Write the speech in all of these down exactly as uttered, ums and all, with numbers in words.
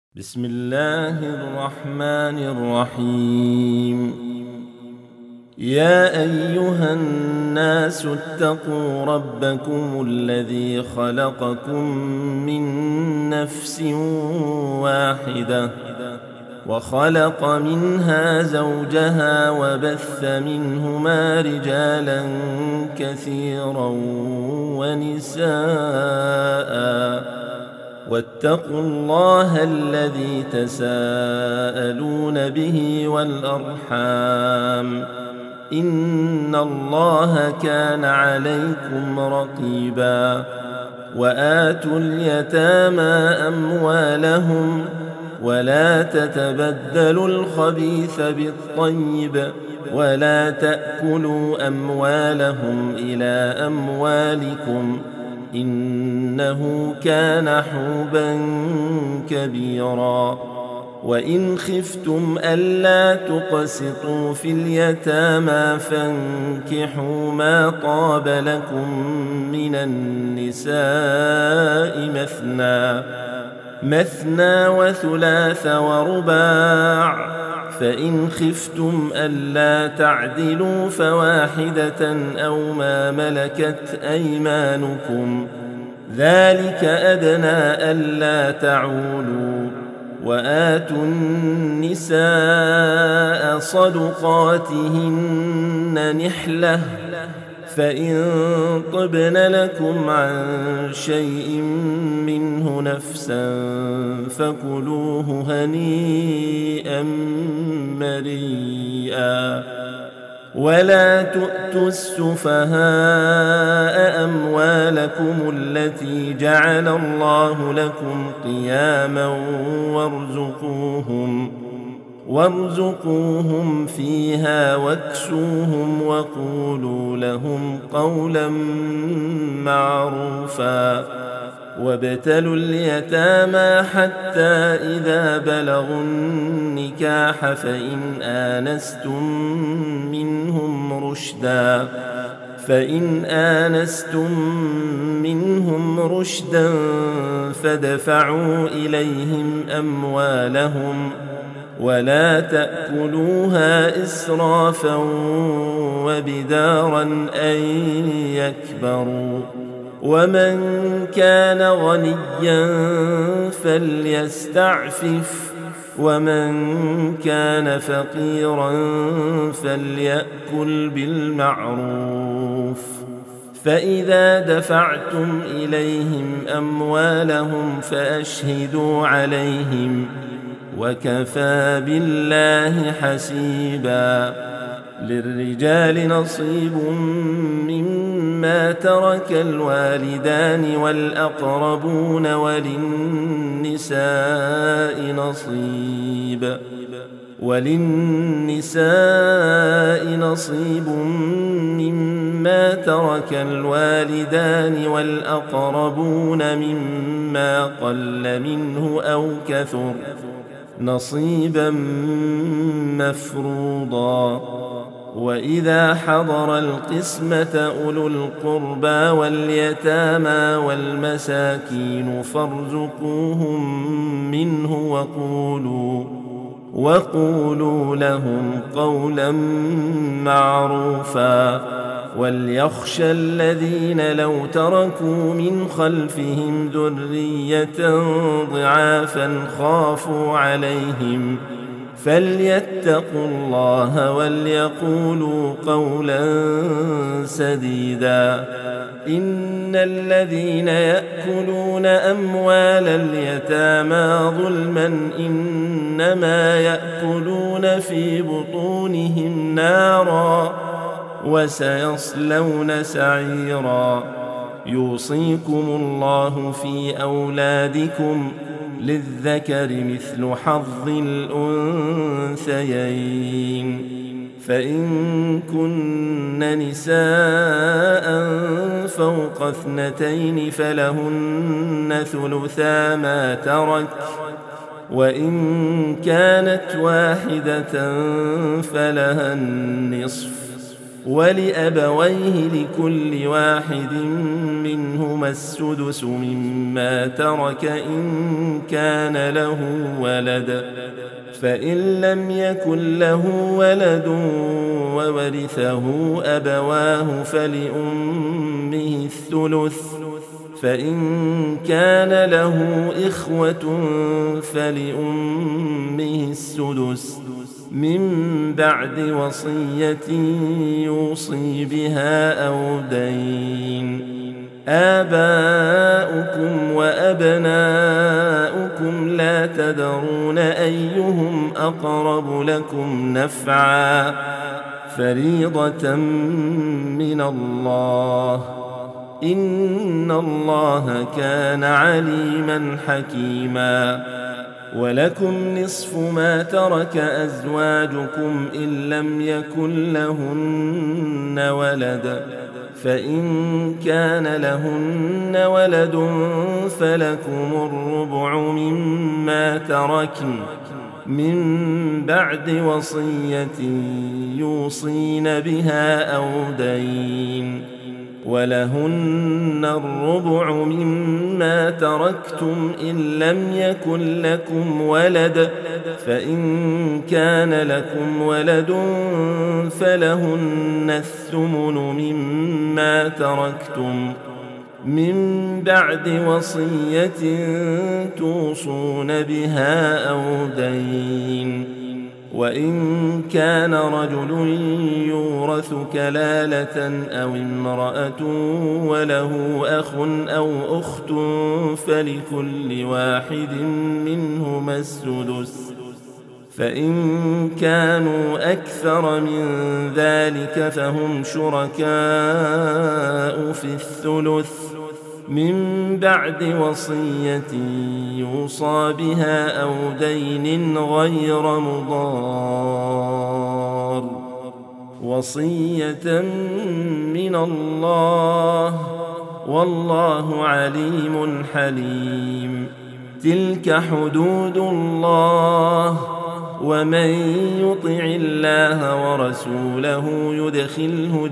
بسم الله الرحمن الرحيم. يا أيها الناس اتقوا ربكم الذي خلقكم من نفس واحدة وخلق منها زوجها وبث منهما رجالا كثيرا ونساء واتقوا الله الذي تساءلون به والأرحام إن الله كان عليكم رقيبا. وآتوا اليتامى أموالهم ولا تتبدلوا الخبيث بالطيب ولا تأكلوا أموالهم إلى أموالكم إنه كان حوبا كبيرا. وإن خفتم ألا تقسطوا في اليتامى فانكحوا ما طاب لكم من النساء مثنى مثنى وثلاث ورباع، فإن خفتم ألا تعدلوا فواحدة أو ما ملكت أيمانكم ذلك أدنى ألا تعولوا. وآتوا النساء صدقاتهن نحلة فإن طبن لكم عن شيء منه نفسا فكلوه هنيئا مريئا. ولا تؤتوا السفهاء أموالكم التي جعل الله لكم قياما وارزقوهم وارزقوهم فيها واكسوهم وقولوا لهم قولا معروفا. وابتلوا اليتامى حتى إذا بلغوا النكاح فإن آنستم منهم رشدا فإن آنستم منهم رشدا فادفعوا إليهم أموالهم ولا تأكلوها إسرافا وبدارا أن يكبروا. ومن كان غنيا فليستعفف ومن كان فقيرا فليأكل بالمعروف. فإذا دفعتم إليهم أموالهم فأشهدوا عليهم وكفى بالله حسيبا. للرجال نصيب مما ترك الوالدان والأقربون وللنساء نصيب وللنساء نصيب مما ترك الوالدان والأقربون مما قل منه أو كثر نصيبا مفروضا. وإذا حضر القسمة أولو القربى واليتامى والمساكين فارزقوهم منه وقولوا وقولوا لهم قولا معروفا. وليخشى الذين لو تركوا من خلفهم ذرية ضعافا خافوا عليهم فليتقوا الله وليقولوا قولا سديدا. إن الذين يأكلون أموال اليتامى ظلما إنما يأكلون في بطونهم نارا وسيصلون سعيرا. يوصيكم الله في أولادكم للذكر مثل حظ الأنثيين. فإن كن نساء فوق اثنتين فلهن ثلثا ما ترك وإن كانت واحدة فلها النصف ولأبويه لكل واحد منهما السدس مما ترك إن كان له ولد، فإن لم يكن له ولد وورثه أبواه فلأمه الثلث، فإن كان له إخوة فلأمه السدس من بعد وصية يوصي بها أو دين. آباؤكم وأبناؤكم لا تدرون أيهم أقرب لكم نفعا فريضة من الله، إن الله كان عليما حكيما. ولكم نصف ما ترك أزواجكم إن لم يكن لهن ولد، فإن كان لهن ولد فلكم الربع مما تركن من بعد وصية يوصين بها أو دين، ولهن الربع مما تركتم إن لم يكن لكم ولد، فإن كان لكم ولد فلهن الثمن مما تركتم من بعد وصية توصون بها أو دين. وإن كان رجل يورث كلالة أو امرأة وله أخ أو أخت فلكل واحد منهما السدس، فإن كانوا أكثر من ذلك فهم شركاء في الثلث من بعد وصية يوصى بها أو دين غير مضار، وصية من الله والله عليم حليم. تلك حدود الله، ومن يطع الله ورسوله يدخله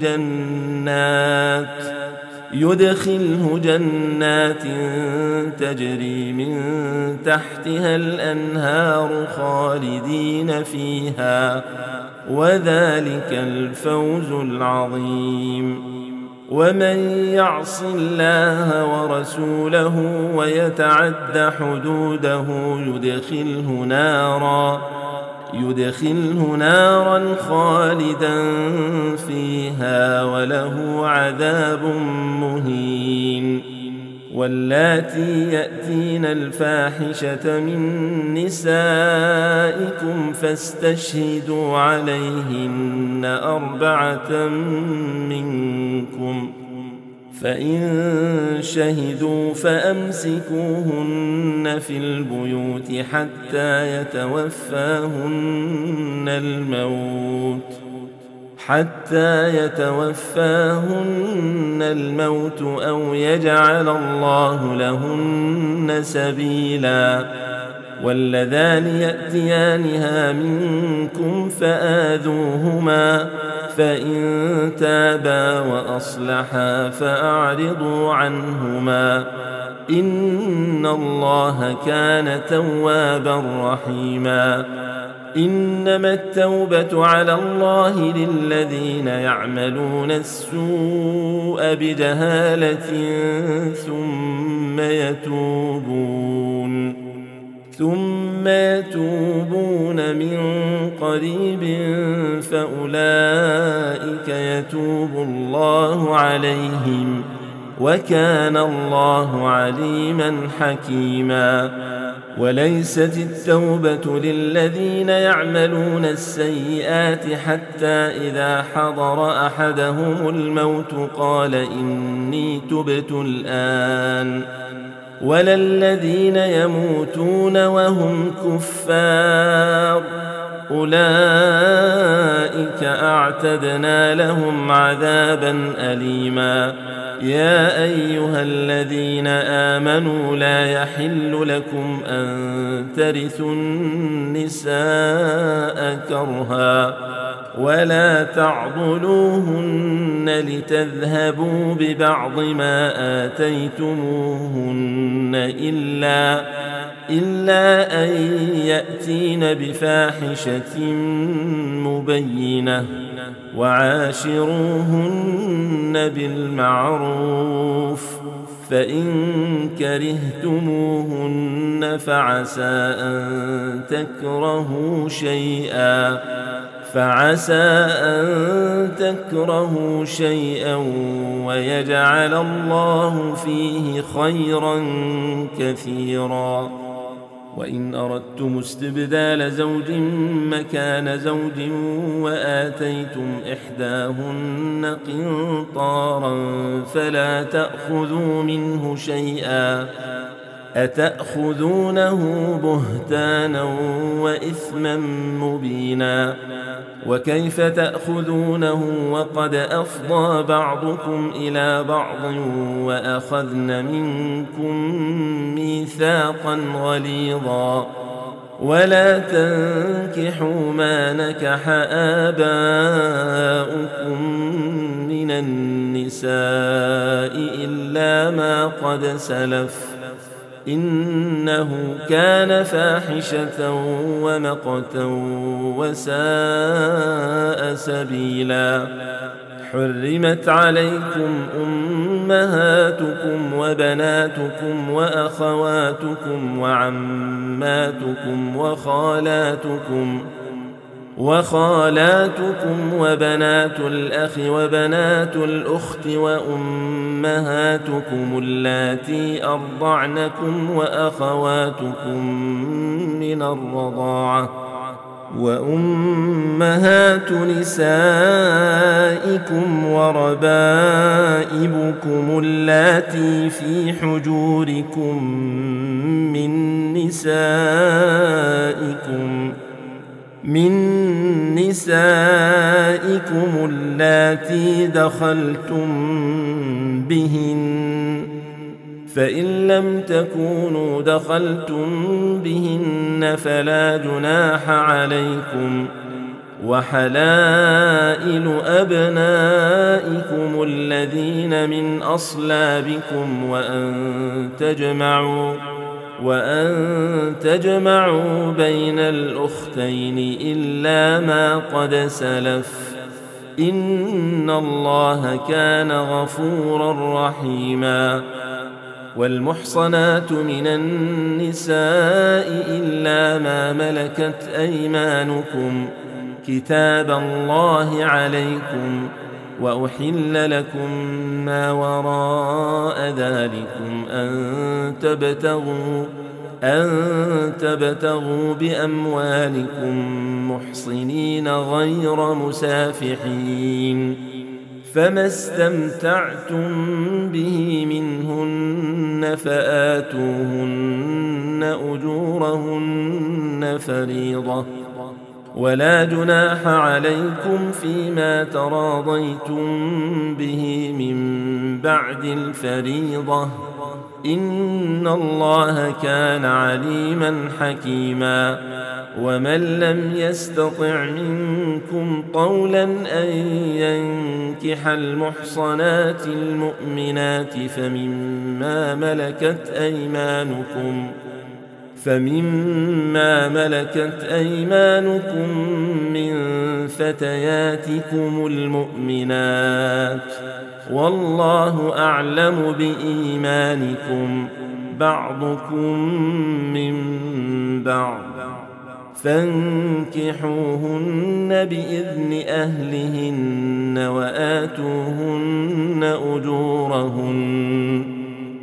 جنات يدخله جنات تجري من تحتها الأنهار خالدين فيها، وذلك الفوز العظيم. ومن يعص الله ورسوله ويتعد حدوده يدخله نارا يدخله نارا خالدا فيها وله عذاب مهين. واللاتي يأتين الفاحشة من نسائكم فاستشهدوا عليهن أربعة منكم، فإن شهدوا فأمسكوهن في البيوت حتى يتوفاهن الموت حتى يتوفاهن الموت أو يجعل الله لهن سبيلا. واللذان يأتيانها منكم فآذوهما، فإن تابا وأصلحا فأعرضوا عنهما، إن الله كان توابا رحيما. إنما التوبة على الله للذين يعملون السوء بجهالة ثم يتوبون ثم يتوبون من قريب فأولئك يتوب الله عليهم، وكان الله عليما حكيما. وليست التوبة للذين يعملون السيئات حتى إذا حضر أحدهم الموت قال إني تبت الآن، ولا الذين يموتون وهم كفار، أولئك أعتدنا لهم عذابا أليما. يا أيها الذين آمنوا لا يحل لكم أن ترثوا النساء كرها ولا تعضلوهن لتذهبوا ببعض ما آتيتموهن إلا, إلا أن يأتين بفاحشة مبينة وعاشروهن بالمعروف فإن كرهتموهن فعسى أن تكرهوا شيئا فعسى أن تكرهوا شيئا ويجعل الله فيه خيرا كثيرا. وإن أردتم استبدال زوج مكان زوج وآتيتم إحداهن قنطارا فلا تأخذوا منه شيئا أتأخذونه بهتانا وإثما مبينا وكيف تأخذونه وقد أفضى بعضكم إلى بعض وأخذن منكم ميثاقا غليظا ولا تنكحوا ما نكح آباؤكم من النساء إلا ما قد سلف إنه كان فاحشة ومقتا وساء سبيلا. حرمت عليكم أمهاتكم وبناتكم وأخواتكم وعماتكم وخالاتكم وخالاتكم وبنات الأخ وبنات الأخت وأمهاتكم اللاتي أرضعنكم وأخواتكم من الرضاعة وأمهات نسائكم وربائبكم اللاتي في حجوركم من نسائكم من نسائكم اللاتي دخلتم بهن فإن لم تكونوا دخلتم بهن فلا جناح عليكم وحلائل أبنائكم الذين من أصلابكم وأن تجمعوا وأن تجمعوا بين الأختين إلا ما قد سلف إن الله كان غفورا رحيما. والمحصنات من النساء إلا ما ملكت أيمانكم كتاب الله عليكم وأحل لكم ما وراء ذلكم أن تبتغوا أن تبتغوا بأموالكم محصنين غير مسافحين فما استمتعتم به منهن فآتوهن أجورهن فريضة ولا جناح عليكم فيما تراضيتم به من بعد الفريضة إن الله كان عليما حكيما. ومن لم يستطع منكم طولا أن ينكح المحصنات المؤمنات فمما ملكت أيمانكم فمما ملكت أيمانكم من فتياتكم المؤمنات والله أعلم بإيمانكم بعضكم من بعض فانكحوهن بإذن أهلهن وآتوهن أجورهن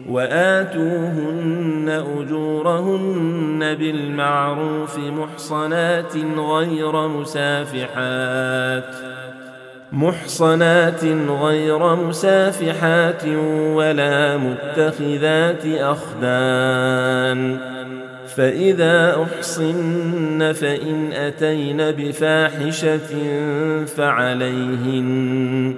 وآتوهن أجورهن بالمعروف محصنات غير مسافحات محصنات غير مسافحات ولا متخذات أخدان فإذا أحصن فإن أتين بفاحشة فعليهن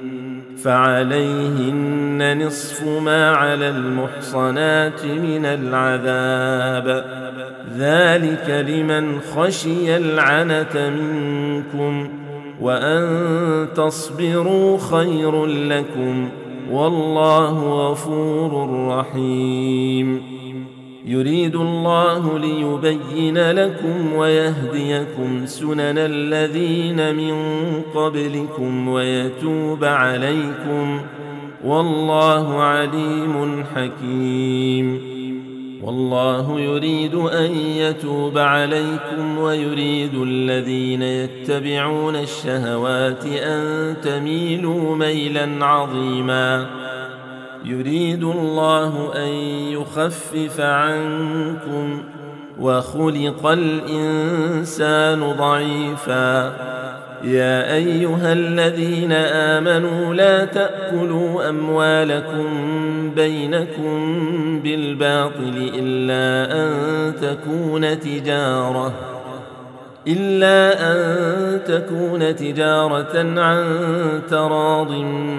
فعليهن نصف ما على المحصنات من العذاب ذلك لمن خشي العنة منكم وأن تصبروا خير لكم والله غفور رحيم. يريد الله ليبين لكم ويهديكم سنن الذين من قبلكم ويتوب عليكم والله عليم حكيم. والله يريد أن يتوب عليكم ويريد الذين يتبعون الشهوات أن تميلوا ميلا عظيما. يريد الله أن يخفف عنكم وخلق الإنسان ضعيفا. يا أيها الذين آمنوا لا تأكلوا أموالكم بينكم بالباطل إلا أن تكون تجارة إلا أن تكون تجارة عن تراض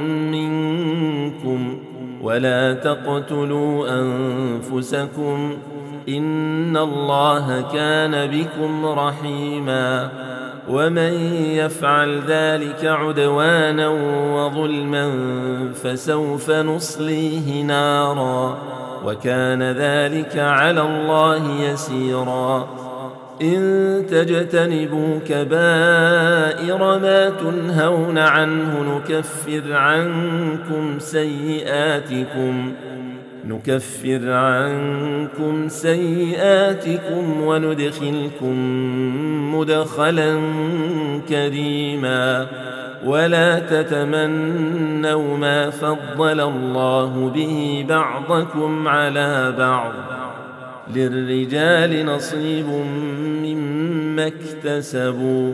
منكم ولا تقتلوا أنفسكم إن الله كان بكم رحيما. ومن يفعل ذلك عدوانا وظلما فسوف نصليه نارا وكان ذلك على الله يسيرا. إن تجتنبوا كبائر ما تنهون عنه نكفر عنكم سيئاتكم نكفر عنكم سيئاتكم وندخلكم مدخلا كريما. ولا تتمنوا ما فضل الله به بعضكم على بعض للرجال نصيب مما اكتسبوا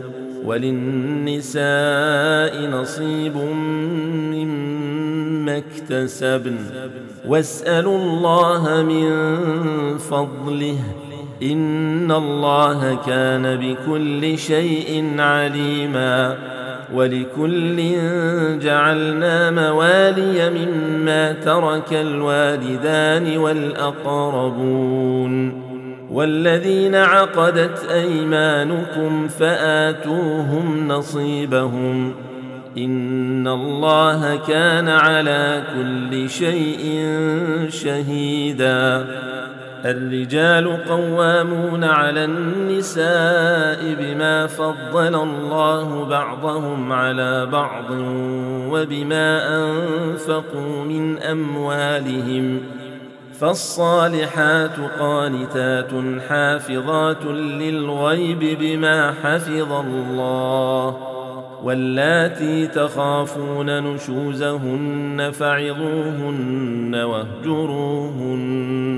وللنساء نصيب مما اكتسبن واسألوا الله من فضله إن الله كان بكل شيء عليما. ولكل جعلنا موالي مما ترك الوالدان والأقربون والذين عقدت أيمانكم فآتوهم نصيبهم إن الله كان على كل شيء شهيدا. الرجال قوامون على النساء بما فضل الله بعضهم على بعض وبما أنفقوا من أموالهم فالصالحات قانتات حافظات للغيب بما حفظ الله. واللاتي تخافون نشوزهن فعظوهن واهجروهن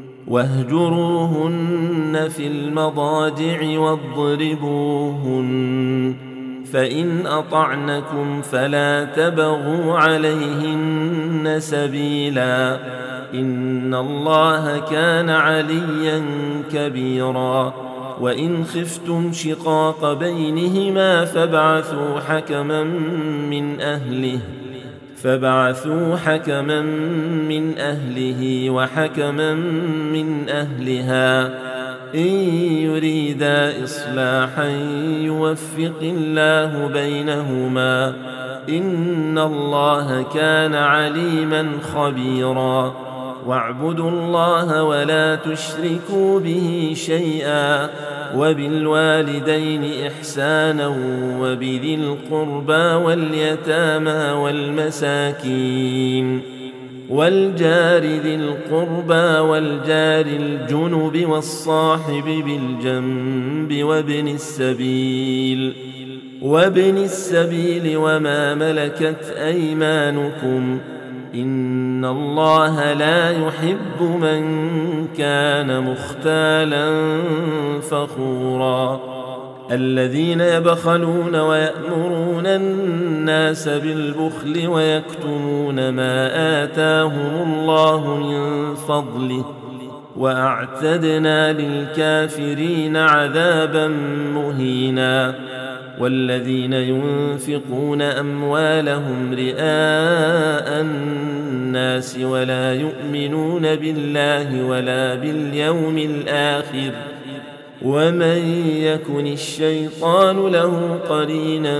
واهجروهن في المضاجع واضربوهن فإن أطعنكم فلا تبغوا عليهن سبيلا إن الله كان عليا كبيرا. وإن خفتم شقاق بينهما فابعثوا حكما من أهله فابعثوا حكما من أهله وحكما من أهلها إن يريدا إصلاحا يوفق الله بينهما إن الله كان عليما خبيرا. واعبدوا الله ولا تشركوا به شيئا وبالوالدين إحسانا وبذي القربى واليتامى والمساكين والجار ذي القربى والجار الجنب والصاحب بالجنب وابن السبيل وابن السبيل وما ملكت أيمانكم إن الله لا يحب من كان مختالا فخورا. الذين يبخلون ويأمرون الناس بالبخل ويكتمون ما آتاهم الله من فضله وأعتدنا للكافرين عذابا مهينا. والذين ينفقون أموالهم رئاء الناس ولا يؤمنون بالله ولا باليوم الآخر ومن يكن الشيطان له قرينا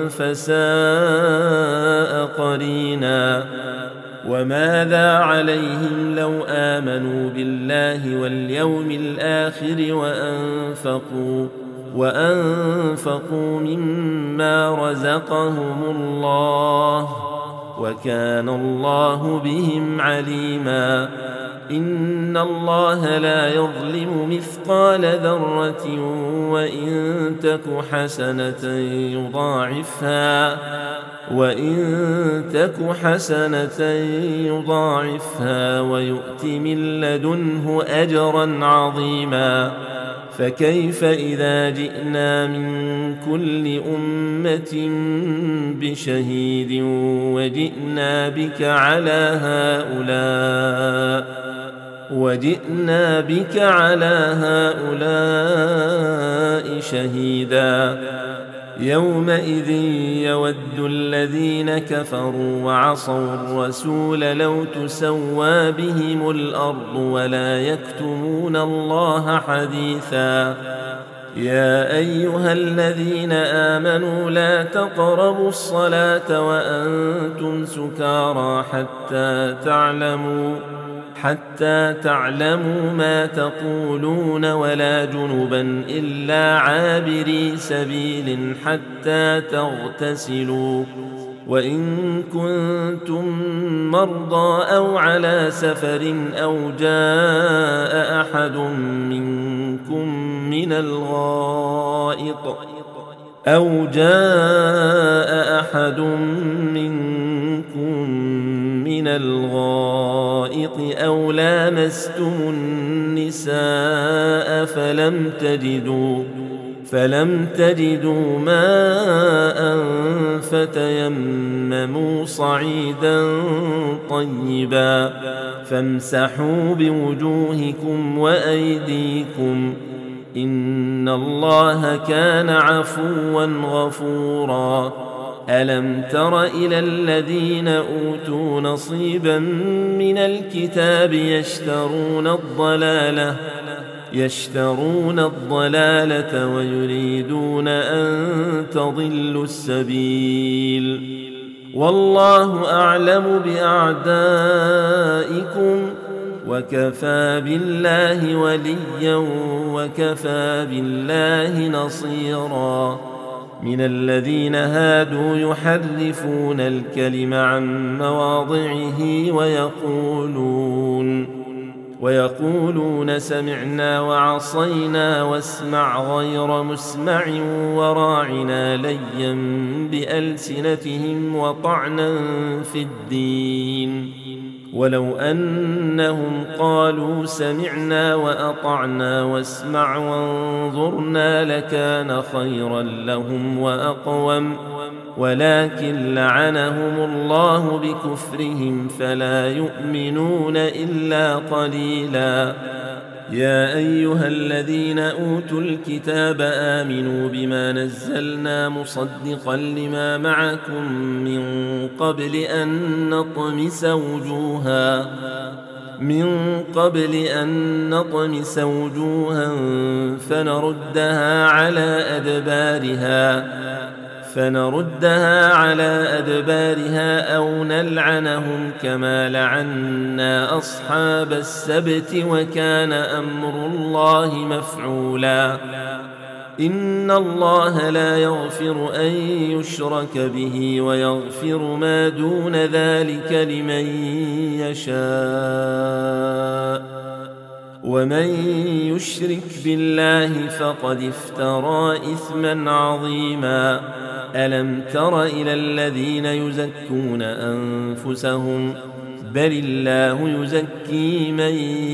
فساء قرينا وماذا عليهم لو آمنوا بالله واليوم الآخر وأنفقوا وأنفقوا مما رزقهم الله وكان الله بهم عليما إن الله لا يظلم مثقال ذرة وإن تك حسنة يضاعفها وإن تك حسنة يضاعفها ويؤت من لدنه أجرا عظيما فكيف إذا جئنا من كل أمة بشهيد وجئنا بك على هؤلاء وجئنا بك على هؤلاء شهيدا يومئذ يود الذين كفروا وعصوا الرسول لو تسوى بهم الأرض ولا يكتمون الله حديثا يا أيها الذين آمنوا لا تقربوا الصلاة وأنتم سكارى حتى تعلموا حتى تعلموا ما تقولون ولا جنبا إلا عابري سبيل حتى تغتسلوا وإن كنتم مرضى أو على سفر أو جاء أحد منكم من الغائط أو جاء أحد منكم من الغائط أو لامستم النساء فلم تجدوا فلم تجدوا ماء فتيمموا صعيدا طيبا فامسحوا بوجوهكم وأيديكم إن الله كان عفوا غفورا ألم تر إلى الذين أوتوا نصيبا من الكتاب يشترون الضلالة يشترون الضلالة ويريدون أن تضلوا السبيل والله أعلم بأعدائكم وكفى بالله وليا وكفى بالله نصيرا من الذين هادوا يحرفون الكلم عن مواضعه ويقولون ويقولون سمعنا وعصينا واسمع غير مسمع وراعنا ليا بألسنتهم وطعنا في الدين ولو أنهم قالوا سمعنا وأطعنا واسمع وانظرنا لكان خيرا لهم وأقوم ولكن لعنهم الله بكفرهم فلا يؤمنون إلا قليلا يا أيها الذين أوتوا الكتاب آمنوا بما نزلنا مصدقا لما معكم من قبل أن نطمس وجوها من قبل أن نطمس وجوها فنردها على أدبارها فنردها على أدبارها أو نلعنهم كما لعنا أصحاب السبت وكان أمر الله مفعولا إن الله لا يغفر أن يشرك به ويغفر ما دون ذلك لمن يشاء ومن يشرك بالله فقد افترى إثما عظيما ألم تر إلى الذين يزكون أنفسهم بل الله يزكي من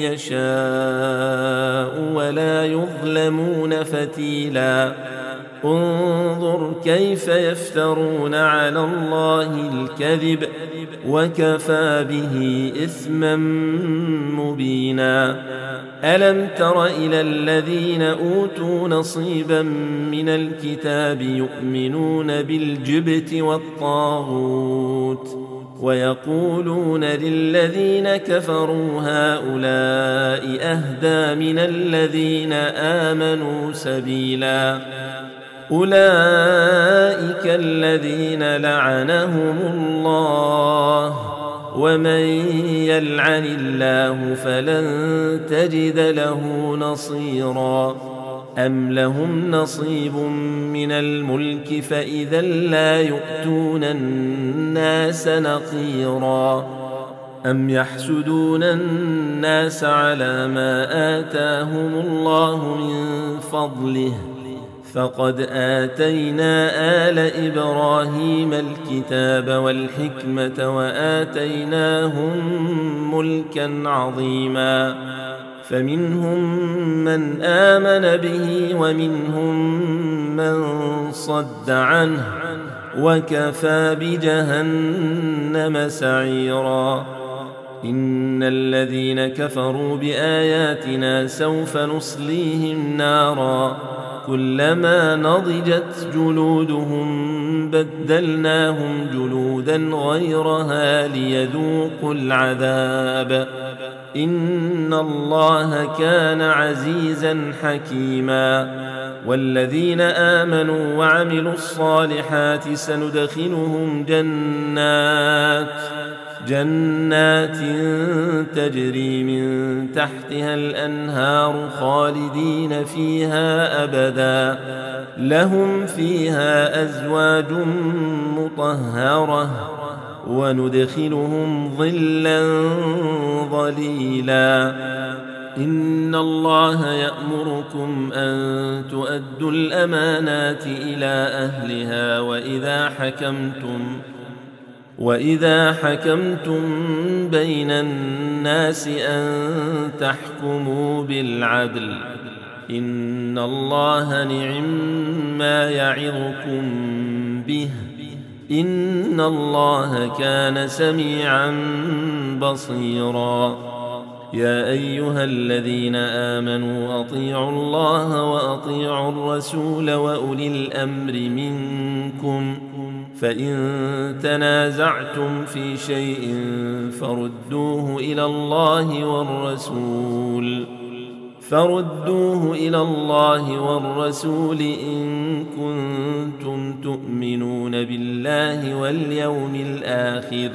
يشاء ولا يظلمون فتيلا انظر كيف يفترون على الله الكذب وكفى به إثما مبينا ألم تر إلى الذين أوتوا نصيبا من الكتاب يؤمنون بالجبت والطاغوت ويقولون للذين كفروا هؤلاء أهدى من الذين آمنوا سبيلا أولئك الذين لعنهم الله ومن يلعن الله فلن تجد له نصيرا أم لهم نصيب من الملك فإذا لا يؤتون الناس نقيرا أم يحسدون الناس على ما آتاهم الله من فضله فقد آتينا آل إبراهيم الكتاب والحكمة وآتيناهم ملكا عظيما فمنهم من آمن به ومنهم من صد عنه وكفى بجهنم سعيرا إن الذين كفروا بآياتنا سوف نصليهم نارا كلما نضجت جلودهم بدلناهم جلودا غيرها ليذوقوا العذاب إن الله كان عزيزا حكيما والذين آمنوا وعملوا الصالحات سندخلهم جنات جنات تجري من تحتها الأنهار خالدين فيها أبدا لهم فيها أزواج مطهرة وندخلهم ظلا ظليلا إن الله يأمركم أن تؤدوا الأمانات إلى أهلها وإذا حكمتم وإذا حكمتم بين الناس أن تحكموا بالعدل إن الله نعم ما يعظكم به إن الله كان سميعا بصيرا يا أيها الذين آمنوا أطيعوا الله وأطيعوا الرسول وأولي الأمر منكم فإن تنازعتم في شيء فردوه إلى الله والرسول فردوه إلى الله والرسول إن كنتم تؤمنون بالله واليوم الآخر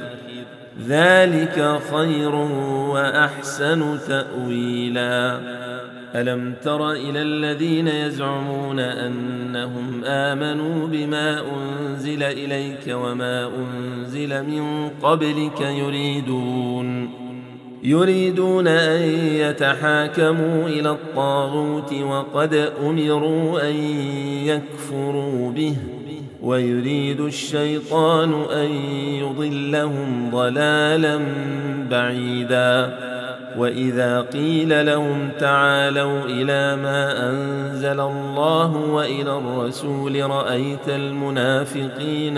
ذلك خير وأحسن تأويلا ألم تر إلى الذين يزعمون أنهم آمنوا بما أنزل إليك وما أنزل من قبلك يريدون يريدون أن يتحاكموا إلى الطاغوت وقد أمروا أن يكفروا به ويريد الشيطان أن يضلهم ضلالا بعيدا وإذا قيل لهم تعالوا إلى ما أنزل الله وإلى الرسول رأيت المنافقين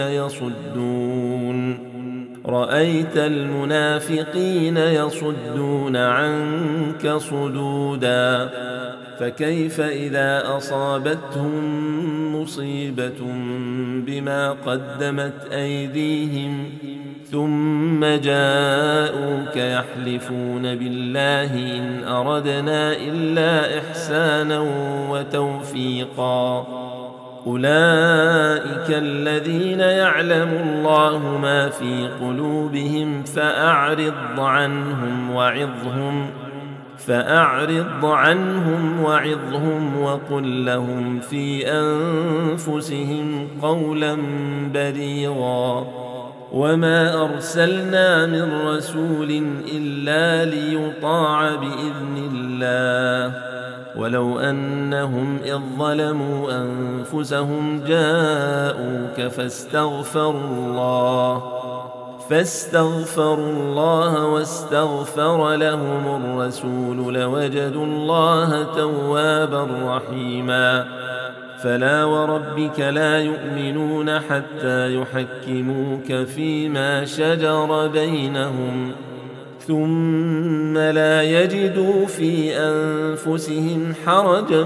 يصدون رأيت المنافقين يصدون عنك صدودا فكيف إذا أصابتهم مصيبة بما قدمت أيديهم ثم جاءوك يحلفون بالله إن أردنا إلا إحسانا وتوفيقا أولئك الذين يعلم الله ما في قلوبهم فأعرض عنهم وعظهم فأعرض عنهم وعظهم وقل لهم في أنفسهم قولا بليغا وما أرسلنا من رسول إلا ليطاع بإذن الله ولو أنهم إذ ظلموا أنفسهم جاءوك فاستغفروا الله فاستغفروا الله واستغفر لهم الرسول لوجدوا الله توابا رحيما فلا وربك لا يؤمنون حتى يحكموك فيما شجر بينهم ثم لا يجدوا في أنفسهم حرجا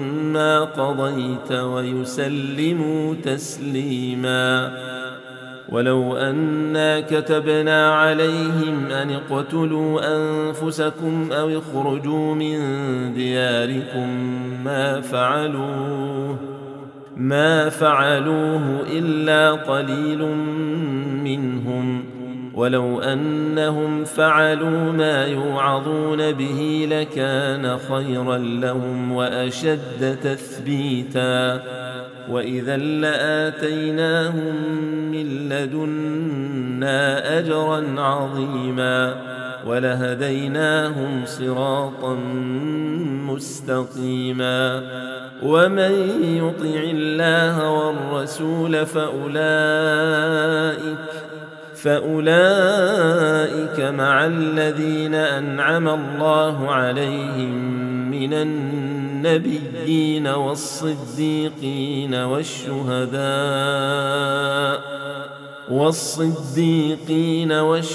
مما قضيت ويسلموا تسليما ولو أنا كتبنا عليهم أن اقتلوا أنفسكم أو اخرجوا من دياركم ما فعلوه ما فعلوه إلا قليل منهم، ولو أنهم فعلوا ما يوعظون به لكان خيرا لهم وأشد تثبيتا، وإذا لآتيناهم من لدنا أجرا عظيما ولهديناهم صراطا مستقيما. ومن يطع الله والرسول فأولئك فأولئك مع الذين أنعم الله عليهم من النبيين والصديقين والشهداء والصديقين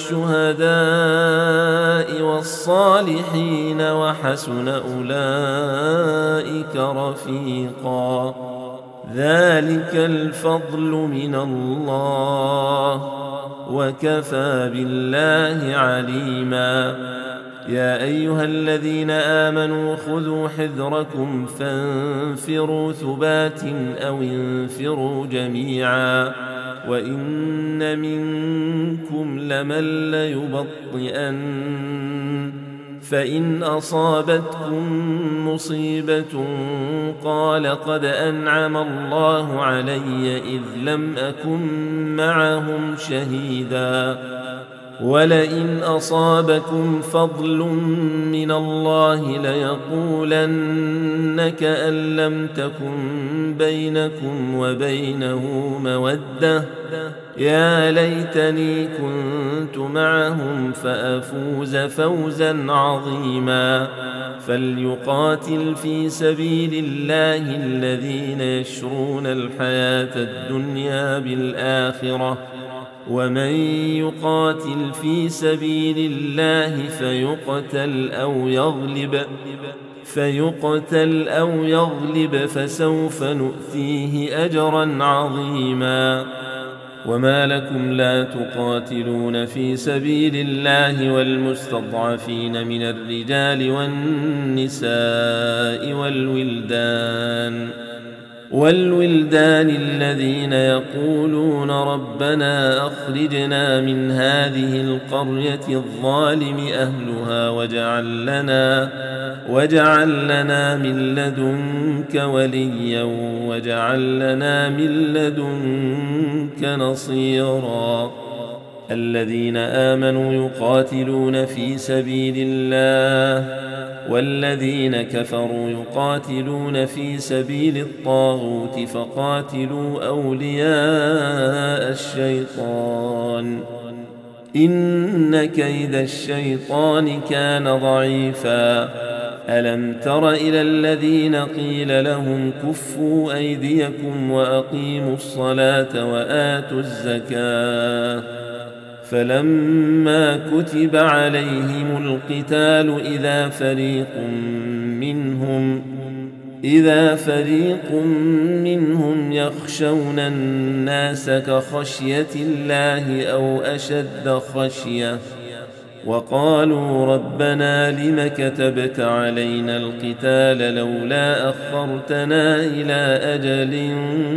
والشهداء والصالحين وحسن أولئك رفيقا. ذلك الفضل من الله وكفى بالله عليما. يا أيها الذين آمنوا خذوا حذركم فانفروا ثبات أو انفروا جميعا وإن منكم لمن ليبطئن فإن أصابتكم مصيبة قال قد أنعم الله علي إذ لم أكن معهم شهيدا ولئن أصابكم فضل من الله ليقولن كأن لم تكن بينكم وبينه مودة يا ليتني كنت معهم فأفوز فوزا عظيما. فليقاتل في سبيل الله الذين يشرون الحياة الدنيا بالآخرة ومن يقاتل في سبيل الله فيقتل أو يغلب فيقتل أو يغلب فسوف نؤتيه أجرا عظيما. وما لكم لا تقاتلون في سبيل الله والمستضعفين من الرجال والنساء والولدان والولدان الذين يقولون ربنا أخرجنا من هذه القرية الظالم أهلها واجعل لنا واجعل لنا من لدنك وليا واجعل لنا من لدنك نصيرا. الذين آمنوا يقاتلون في سبيل الله والذين كفروا يقاتلون في سبيل الطاغوت فقاتلوا أولياء الشيطان إن كيد الشيطان كان ضعيفا. ألم تر إلى الذين قيل لهم كفوا أيديكم وأقيموا الصلاة وآتوا الزكاة فلما كتب عليهم القتال إذا فريق منهم إذا فريق منهم يخشون الناس كخشية الله أو أشد خشية وقالوا ربنا لم كتبت علينا القتال لولا أخرتنا إلى أجل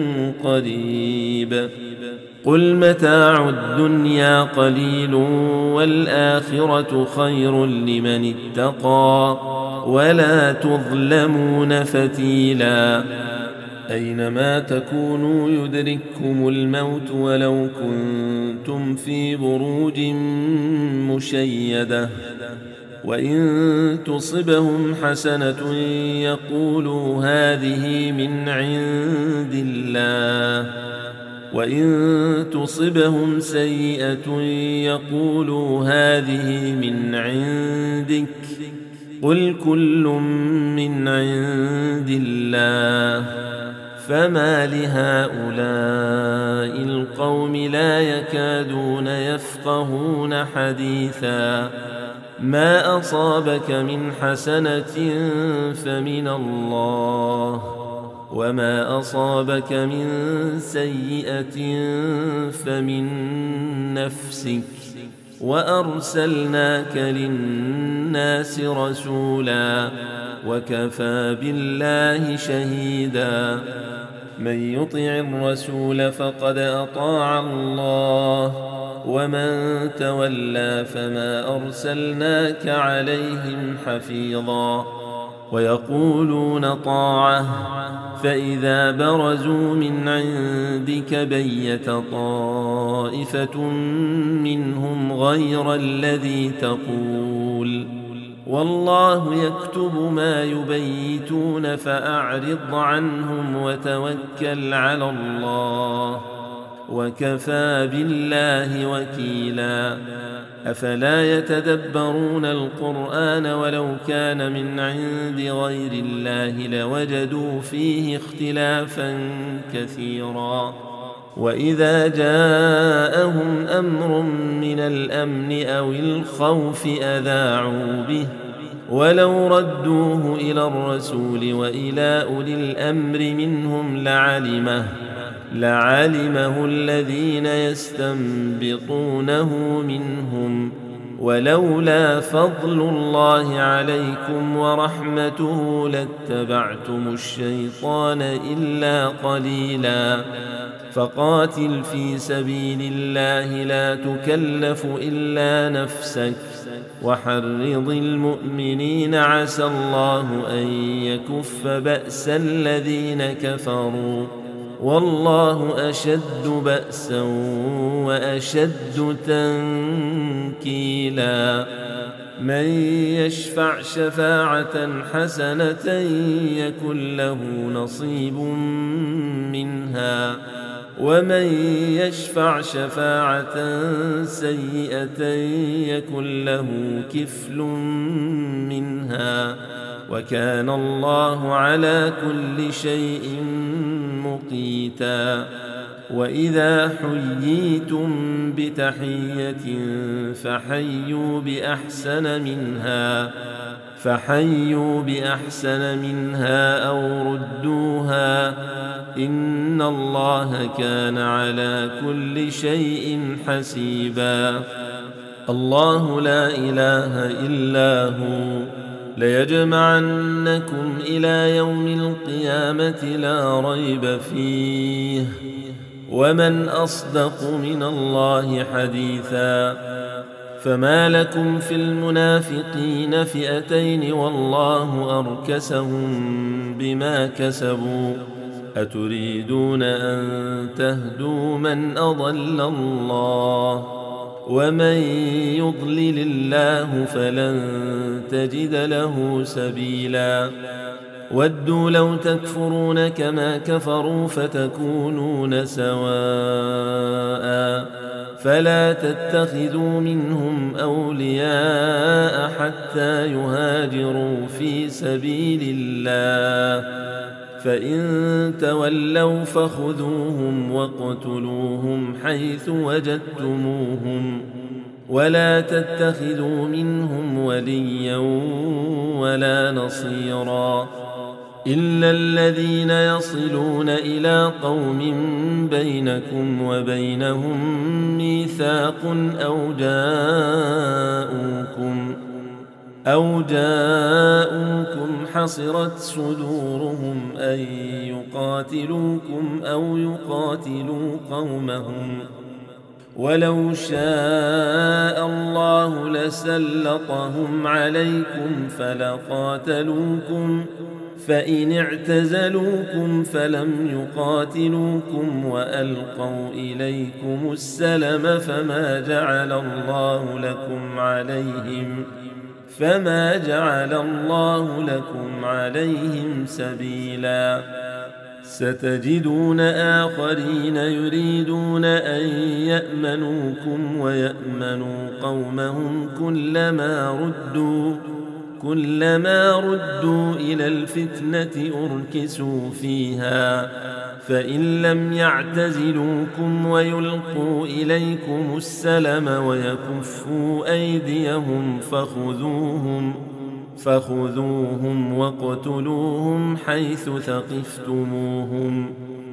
قريب قل متاع الدنيا قليل والآخرة خير لمن اتقى ولا تظلمون فتيلا. أينما تكونوا يدرككم الموت ولو كنتم في بروج مشيدة وإن تصبهم حسنة يقولوا هذه من عند الله وإن تصبهم سيئة يقولوا هذه من عندك قل كل من عند الله فما لهؤلاء القوم لا يكادون يفقهون حديثا. ما أصابك من حسنة فمن الله وما أصابك من سيئة فمن نفسك وأرسلناك للناس رسولا وكفى بالله شهيدا. من يطع الرسول فقد أطاع الله ومن تولى فما أرسلناك عليهم حفيظا. ويقولون طاعة فإذا برزوا من عندك بيت طائفة منهم غير الذي تقول والله يكتب ما يبيتون فأعرض عنهم وتوكل على الله وكفى بالله وكيلا. أفلا يتدبرون القرآن ولو كان من عند غير الله لوجدوا فيه اختلافا كثيرا. وإذا جاءهم أمر من الأمن أو الخوف أذاعوا به ولو ردوه إلى الرسول وإلى أولي الأمر منهم لعلمه لعلمه الذين يستنبطونه منهم ولولا فضل الله عليكم ورحمته لاتبعتم الشيطان إلا قليلا. فقاتل في سبيل الله لا تكلف إلا نفسك وحرض المؤمنين عسى الله أن يكف بأس الذين كفروا والله أشد بأسا وأشد تنكيلا. من يشفع شفاعة حسنة يكن له نصيب منها ومن يشفع شفاعة سيئة يكن له كفل منها وكان الله على كل شيء مقيتا. وإذا حييتم بتحية فحيوا بأحسن منها فحيوا بأحسن منها أو ردوها إن الله كان على كل شيء حسيبا. الله لا إله إلا هو ليجمعنكم إلى يوم القيامة لا ريب فيه ومن أصدق من الله حديثا. فما لكم في المنافقين فئتين والله أركسهم بما كسبوا أتريدون أن تهدوا من أضل الله ومن يضلل الله فلن تجد له سبيلا. ودوا لو تكفرون كما كفروا فتكونون سواء فلا تتخذوا منهم أولياء حتى يهاجروا في سبيل الله فإن تولوا فخذوهم واقتلوهم حيث وجدتموهم ولا تتخذوا منهم وليا ولا نصيرا إلا الذين يصلون إلى قوم بينكم وبينهم ميثاق أو جاءوكم أو جاءوكم حصرت صدورهم أن يقاتلوكم أو يقاتلوا قومهم ولو شاء الله لسلطهم عليكم فلقاتلوكم فإن اعتزلوكم فلم يقاتلوكم وألقوا إليكم السلم فما جعل الله لكم عليهم فما جعل الله لكم عليهم سبيلا. ستجدون آخرين يريدون أن يأمنوكم ويأمنوا قومهم كلما ردوا كلما ردوا إلى الفتنة أركسوا فيها فإن لم يعتزلوكم ويلقوا إليكم السلم ويكفوا أيديهم فخذوهم فخذوهم واقتلوهم حيث ثقفتموهم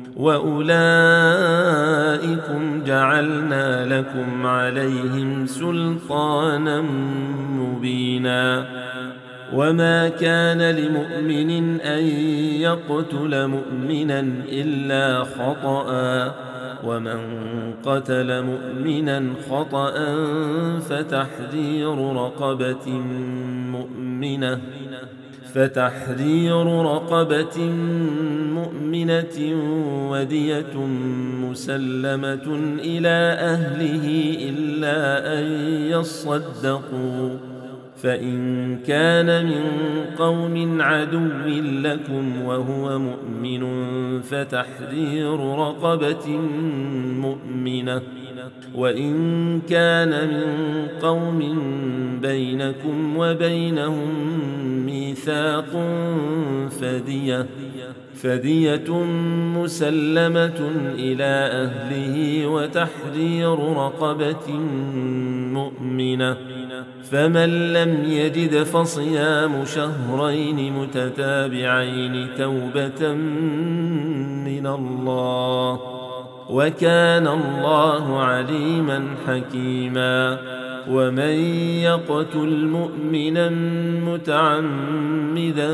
وأولئكم جعلنا لكم عليهم سلطانا مبينا وما كان لمؤمن أن يقتل مؤمنا إلا خطأ ومن قتل مؤمنا خطأ فتحرير رقبة مؤمنة فتحرير رقبة مؤمنة ودية مسلمة إلى أهله إلا أن يصدقوا فإن كان من قوم عدو لكم وهو مؤمن فتحرير رقبة مؤمنة وإن كان من قوم بينكم وبينهم ميثاق فدية فدية مسلمة إلى أهله وتحرير رقبة مؤمنة فمن لم يجد فصيام شهرين متتابعين توبة من الله وكان الله عليما حكيما ومن يقتل مؤمنا متعمدا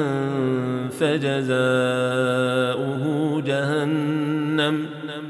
فجزاؤه جهنم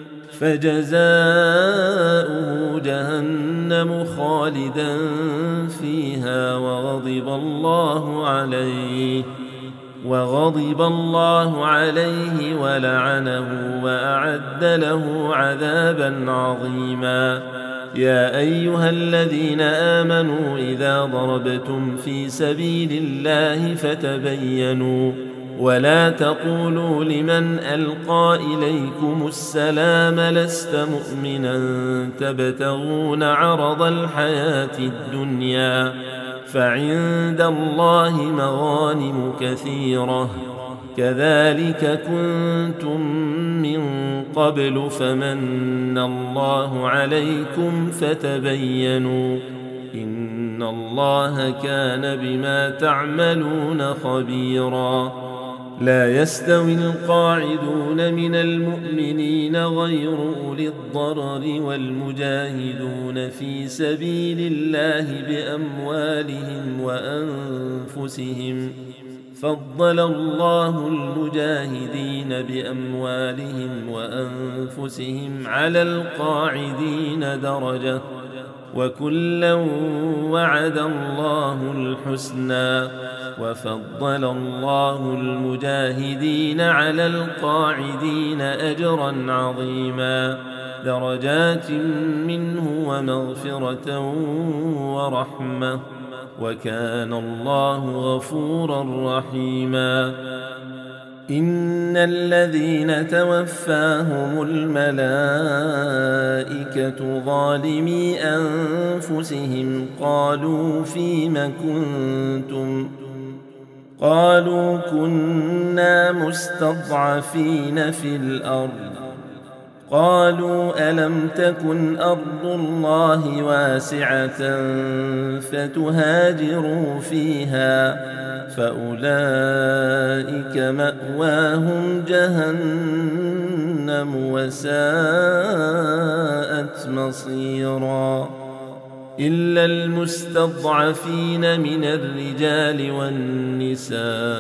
فجزاؤه جهنم خالدا فيها وغضب الله عليه وغضب الله عليه ولعنه وأعد له عذابا عظيما يا أيها الذين آمنوا إذا ضربتم في سبيل الله فتبينوا ولا تقولوا لمن ألقى إليكم السلام لست مؤمنا تبتغون عرض الحياة الدنيا فعند الله مغانم كثيرة كذلك كنتم من قبل فمن الله عليكم فتبينوا إن الله كان بما تعملون خبيرا لا يستوي القاعدون من المؤمنين غير أولي الضرر والمجاهدون في سبيل الله بأموالهم وأنفسهم فضل الله المجاهدين بأموالهم وأنفسهم على القاعدين درجة وكلا وعد الله الحسنى وفضل الله المجاهدين على القاعدين أجرا عظيما درجات منه ومغفرة ورحمة وكان الله غفورا رحيما إن الذين توفاهم الملائكة ظالمي أنفسهم قالوا فيم كنتم قالوا كنا مستضعفين في الأرض قالوا ألم تكن أرض الله واسعة فتهاجروا فيها فأولئك مأواهم جهنم وساءت مصيرا إلا المستضعفين من الرجال والنساء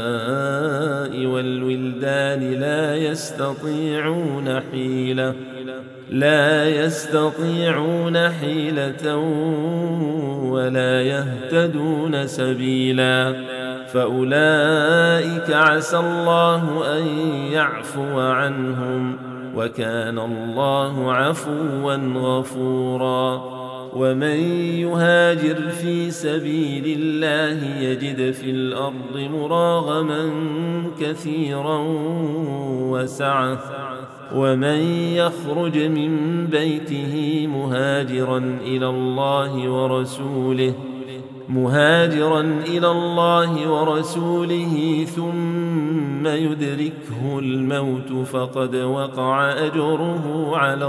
والولدان لا يستطيعون حيلة لا يستطيعون حيلة ولا يهتدون سبيلا فأولئك عسى الله أن يعفو عنهم وكان الله عفوا غفورا ومن يهاجر في سبيل الله يجد في الأرض مراغما كثيرا وسعة ومن يخرج من بيته مهاجرا إلى الله ورسوله مهاجرا إلى الله ورسوله ثم يدركه الموت فقد وقع أجره على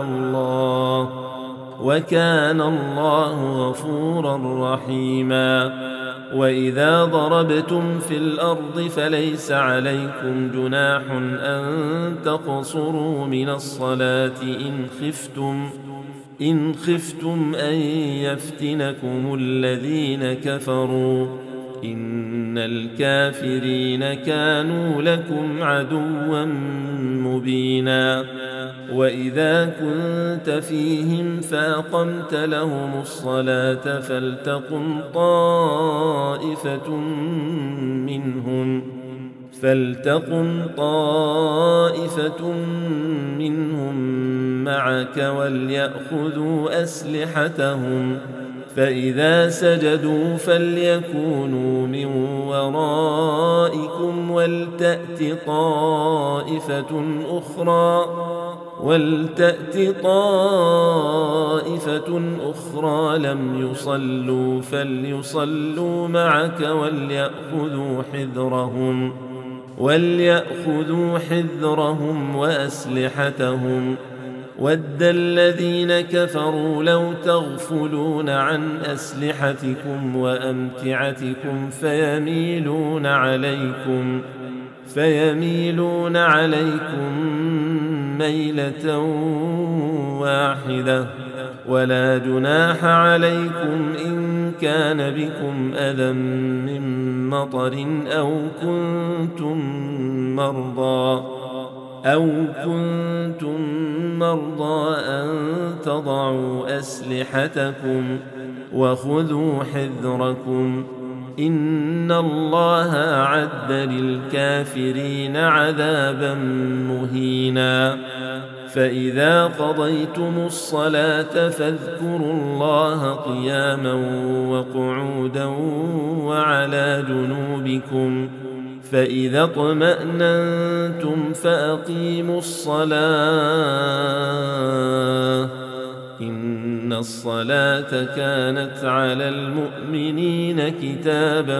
الله وكان الله غفورا رحيما وإذا ضربتم في الأرض فليس عليكم جناح أن تقصروا من الصلاة إن خفتم إن خفتم أن يفتنكم الذين كفروا إن الكافرين كانوا لكم عدوا مبينا. وإذا كنت فيهم فأقمت لهم الصلاة فلتقم طائفة منهم فلتقم طائفة منهم معك وليأخذوا أسلحتهم فإذا سجدوا فليكونوا من ورائكم ولتأت طائفة أخرى ولتأت طائفة أخرى لم يصلوا فليصلوا معك وليأخذوا حذرهم وليأخذوا حذرهم وأسلحتهم ود الذين كفروا لو تغفلون عن أسلحتكم وأمتعتكم فيميلون عليكم فيميلون عليكم ميلة واحدة ولا جناح عليكم إن كان بكم أذى من مطر أو كنتم مرضى أو كنتم مرضى أن تضعوا أسلحتكم وخذوا حذركم إن الله أعد للكافرين عذابا مهينا. فإذا قضيتم الصلاة فاذكروا الله قياما وقعودا وعلى جنوبكم فإذا اطمأننتم فأقيموا الصلاة إن الصلاة كانت على المؤمنين كتابا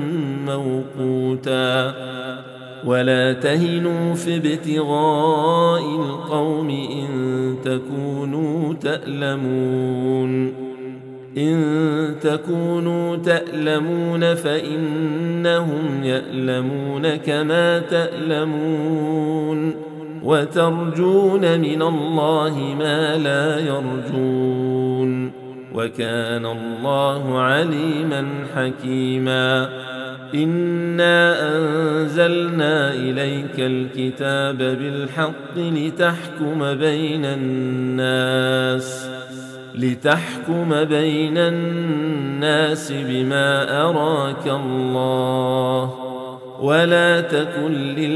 موقوتا. ولا تهنوا في ابتغاء القوم إن تكونوا تألمون إن تكونوا تألمون فإنهم يألمون كما تألمون وترجون من الله ما لا يرجون وكان الله عليما حكيما. إنا أنزلنا إليك الكتاب بالحق لتحكم بين الناس لتحكم بين الناس بما أراك الله ولا تكن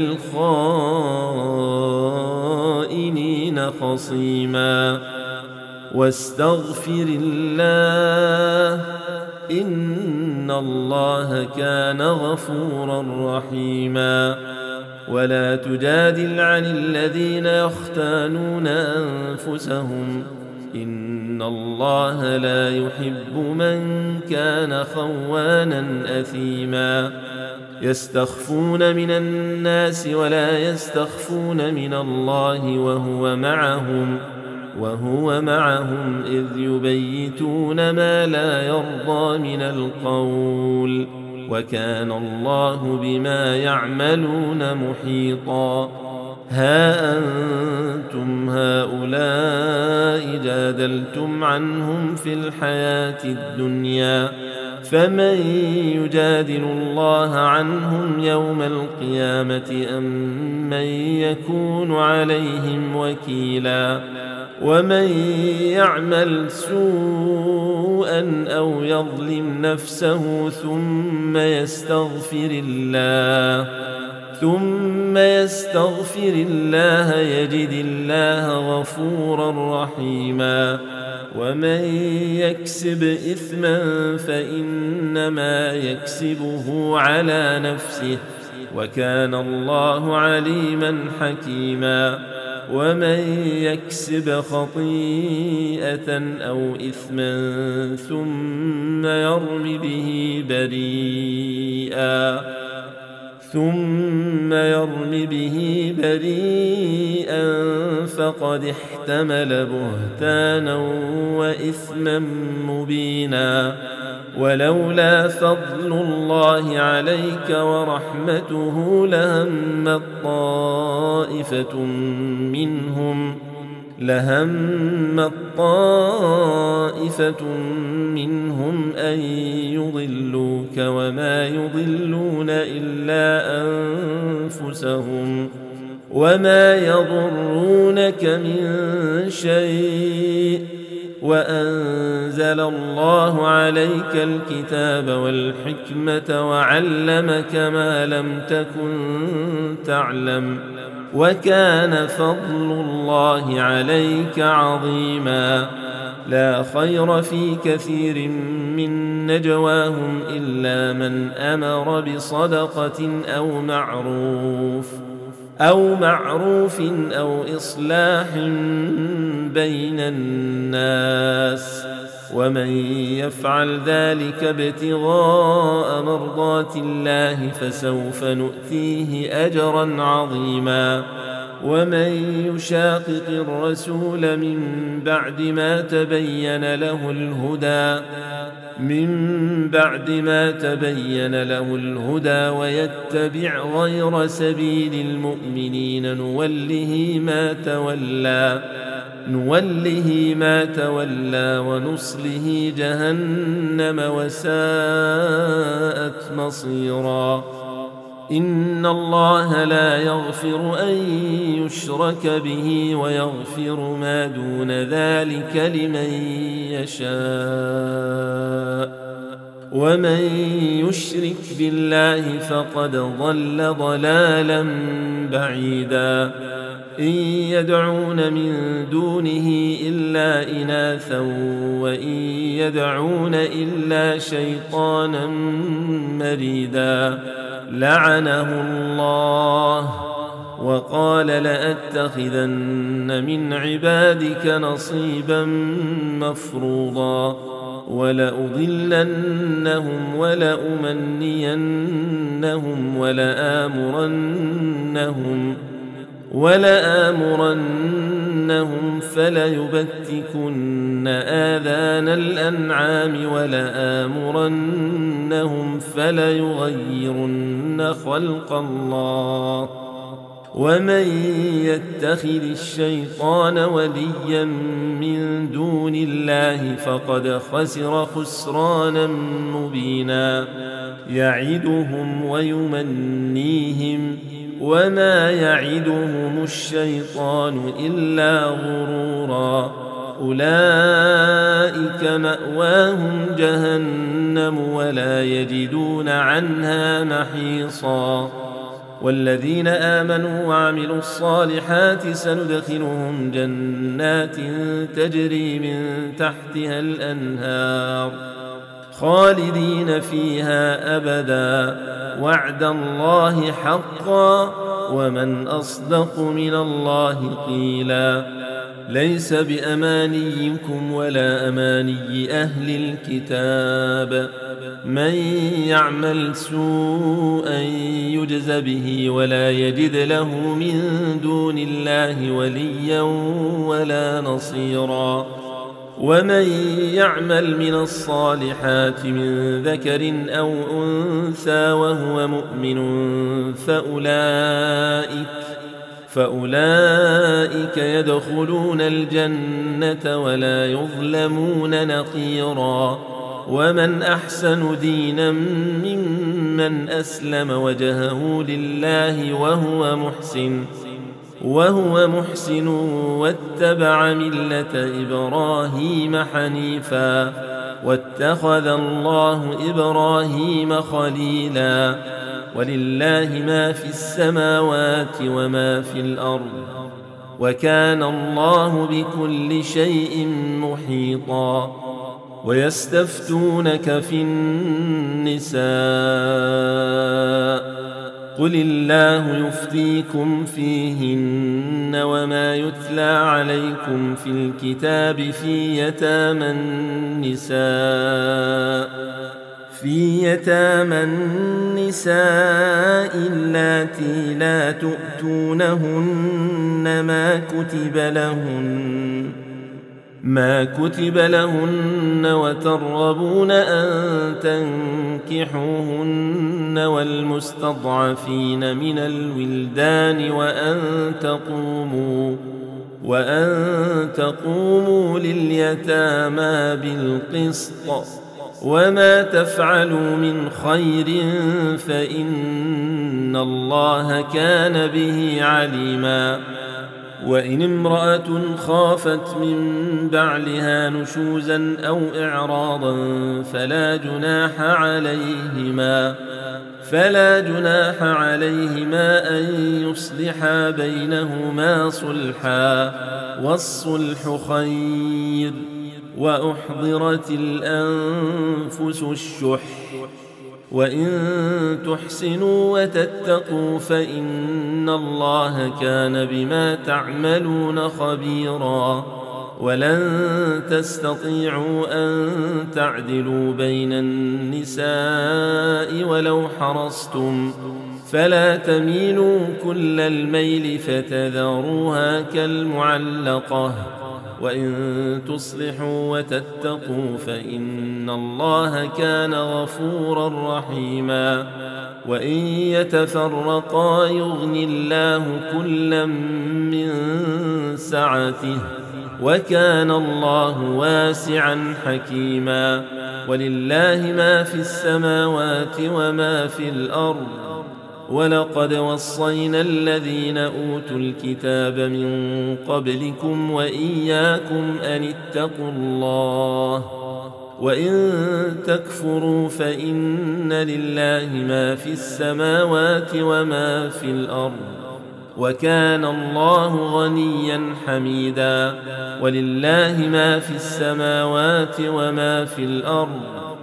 للخائنين خصيما واستغفر الله إن الله كان غفورا رحيما. ولا تجادل عن الذين يختانون أنفسهم إن الله لا يحب من كان خوانا أثيما. يستخفون من الناس ولا يستخفون من الله وهو معهم وهو معهم إذ يبيتون ما لا يرضى من القول وكان الله بما يعملون محيطا. ها أنتم هؤلاء جادلتم عنهم في الحياة الدنيا فمن يجادل الله عنهم يوم القيامة أم من يكون عليهم وكيلا. ومن يعمل سوءا أو يظلم نفسه ثم يستغفر الله ثم يستغفر الله يجد الله غفورا رحيما. ومن يكسب إثما فإنما يكسبه على نفسه وكان الله عليما حكيما. ومن يكسب خطيئة أو إثما ثم يرم به بريئا ثم يرم به بريئا فقد احتمل بهتانا وإثما مبينا. ولولا فضل الله عليك ورحمته لهمت طائفة منهم لهمت طائفة منهم أن يضلوك وما يضلون إلا أنفسهم وما يضرونك من شيء وأنزل الله عليك الكتاب والحكمة وعلمك ما لم تكن تعلم وكان فضل الله عليك عظيما. لا خير في كثير من نجواهم إلا من أمر بصدقة أو معروف أو معروف أو إصلاح بين الناس ومن يفعل ذلك ابتغاء مرضات الله فسوف نؤتيه أجرا عظيما. ومن يشاقق الرسول من بعد ما تبين له الهدى من بعد ما تبين له الهدى ويتبع غير سبيل المؤمنين نوله ما تولى نوله ما تولى ونصله جهنم وساءت مصيرا. إن الله لا يغفر أن يشرك به ويغفر ما دون ذلك لمن يشاء ومن يشرك بالله فقد ضل ضلالا بعيدا. إن يدعون من دونه إلا إناثا وإن يدعون إلا شيطانا مريدا لعنه الله وقال لأتخذن من عبادك نصيبا مفروضا ولأضلنهم ولأمنينهم ولآمرنهم ولآمرنهم فليبتكن آذان الأنعام ولآمرنهم فليغيرن خلق الله ومن يتخذ الشيطان وليا من دون الله فقد خسر خسرانا مبينا. يعدهم ويمنيهم وما يعدهم الشيطان إلا غرورا. أولئك مأواهم جهنم ولا يجدون عنها محيصا. والذين آمنوا وعملوا الصالحات سندخلهم جنات تجري من تحتها الأنهار خالدين فيها أبدا وعد الله حقا ومن أصدق من الله قيلا. ليس بأمانيكم ولا أماني أهل الكتاب من يعمل سوءا يجز به ولا يجد له من دون الله وليا ولا نصيرا. ومن يعمل من الصالحات من ذكر أو أنثى وهو مؤمن فأولئك فأولئك يدخلون الجنة ولا يظلمون نقيرا. ومن أحسن دينا ممن أسلم وجهه لله وهو محسن وهو محسن واتبع ملة إبراهيم حنيفا واتخذ الله إبراهيم خليلا. ولله ما في السماوات وما في الأرض وكان الله بكل شيء محيطا. ويستفتونك في النساء قل الله يفتيكم فيهن وما يتلى عليكم في الكتاب في يتامى النساء في يتامى النساء اللاتي لا تؤتونهن ما كتب لهن ما كتب لهن وترغبون أن تنكحوهن والمستضعفين من الولدان وأن تقوموا وأن تقوموا لليتامى بالقسط وما تفعلوا من خير فإن الله كان به عليما. وإن امرأة خافت من بعلها نشوزا أو إعراضا فلا جناح عليهما فلا جناح عليهما أن يصلحا بينهما صلحا والصلح خير وأحضرت الأنفس الشح وإن تحسنوا وتتقوا فإن الله كان بما تعملون خبيرا. ولن تستطيعوا أن تعدلوا بين النساء ولو حرصتم فلا تميلوا كل الميل فتذروها كالمعلقة وإن تصلحوا وتتقوا فإن الله كان غفورا رحيما. وإن يتفرقا يغن الله كلا من سعته وكان الله واسعا حكيما. ولله ما في السماوات وما في الأرض ولقد وصينا الذين أوتوا الكتاب من قبلكم وإياكم أن اتقوا الله وإن تكفروا فإن لله ما في السماوات وما في الأرض وكان الله غنيا حميدا. ولله ما في السماوات وما في الأرض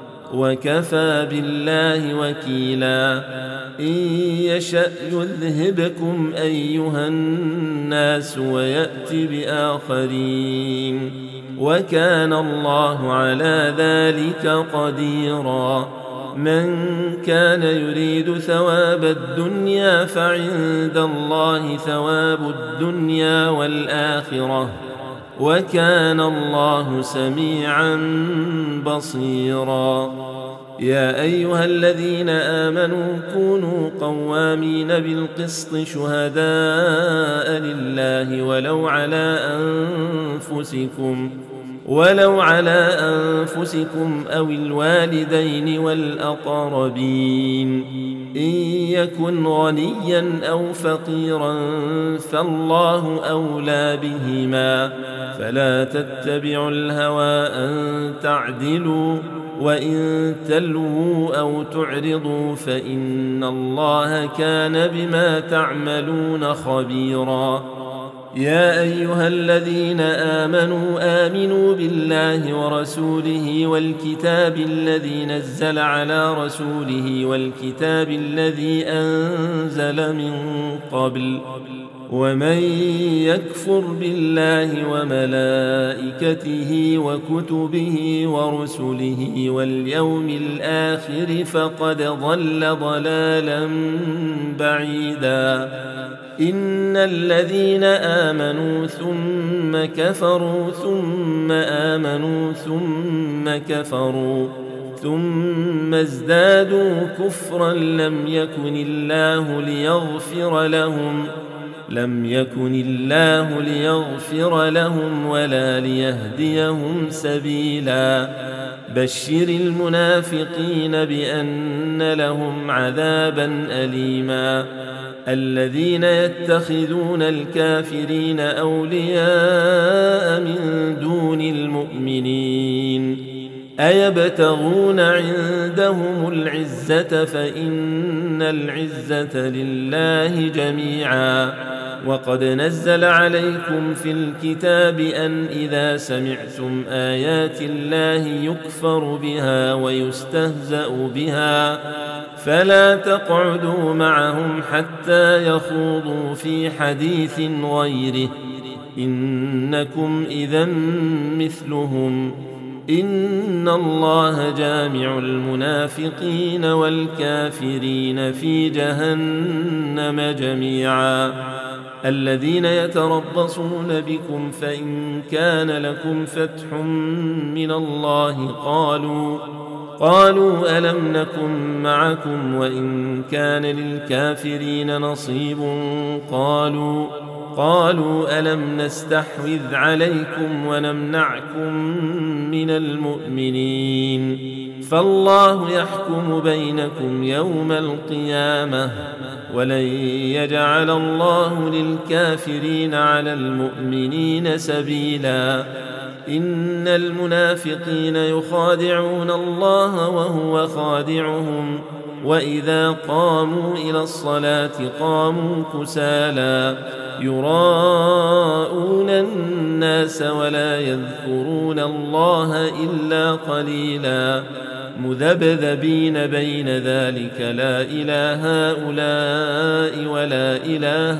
وكفى بالله وكيلا. إن يشأ يذهبكم أيها الناس ويأت بآخرين وكان الله على ذلك قديرا. من كان يريد ثواب الدنيا فعند الله ثواب الدنيا والآخرة وكان الله سميعا بصيرا. يا أيها الذين آمنوا كونوا قوامين بالقسط شهداء لله ولو على أنفسكم ولو على أنفسكم أو الوالدين والأقربين إن يكن غنيا أو فقيرا فالله أولى بهما فلا تتبعوا الهوى أن تعدلوا وإن تلووا أو تعرضوا فإن الله كان بما تعملون خبيرا. يا أيها الذين آمنوا آمنوا بالله ورسوله والكتاب الذي نزل على رسوله والكتاب الذي أنزل من قبل ومن يكفر بالله وملائكته وكتبه ورسله واليوم الآخر فقد ضل ضلالا بعيدا. إن الذين آمنوا ثم كفروا ثم آمنوا ثم كفروا ثم ازدادوا كفرا لم يكن الله ليغفر لهم لم يكن الله ليغفر لهم ولا ليهديهم سبيلا. بشر المنافقين بأن لهم عذابا أليما. الذين يتخذون الكافرين أولياء من دون المؤمنين أيبتغون عندهم العزة فإن العزة لله جميعا. وقد نزل عليكم في الكتاب أن إذا سمعتم آيات الله يكفر بها ويستهزأ بها فلا تقعدوا معهم حتى يخوضوا في حديث غيره إنكم إذا مثلهم إن الله جامع المنافقين والكافرين في جهنم جميعا. الذين يتربصون بكم فإن كان لكم فتح من الله قالوا قالوا ألم نكن معكم وإن كان للكافرين نصيب قالوا قالوا ألم نستحوذ عليكم ونمنعكم من المؤمنين فالله يحكم بينكم يوم القيامة ولن يجعل الله للكافرين على المؤمنين سبيلا إن المنافقين يخادعون الله وهو خادعهم وإذا قاموا إلى الصلاة قاموا كسالى يراءون الناس ولا يذكرون الله إلا قليلا مذبذبين بين ذلك لا إله هؤلاء ولا إله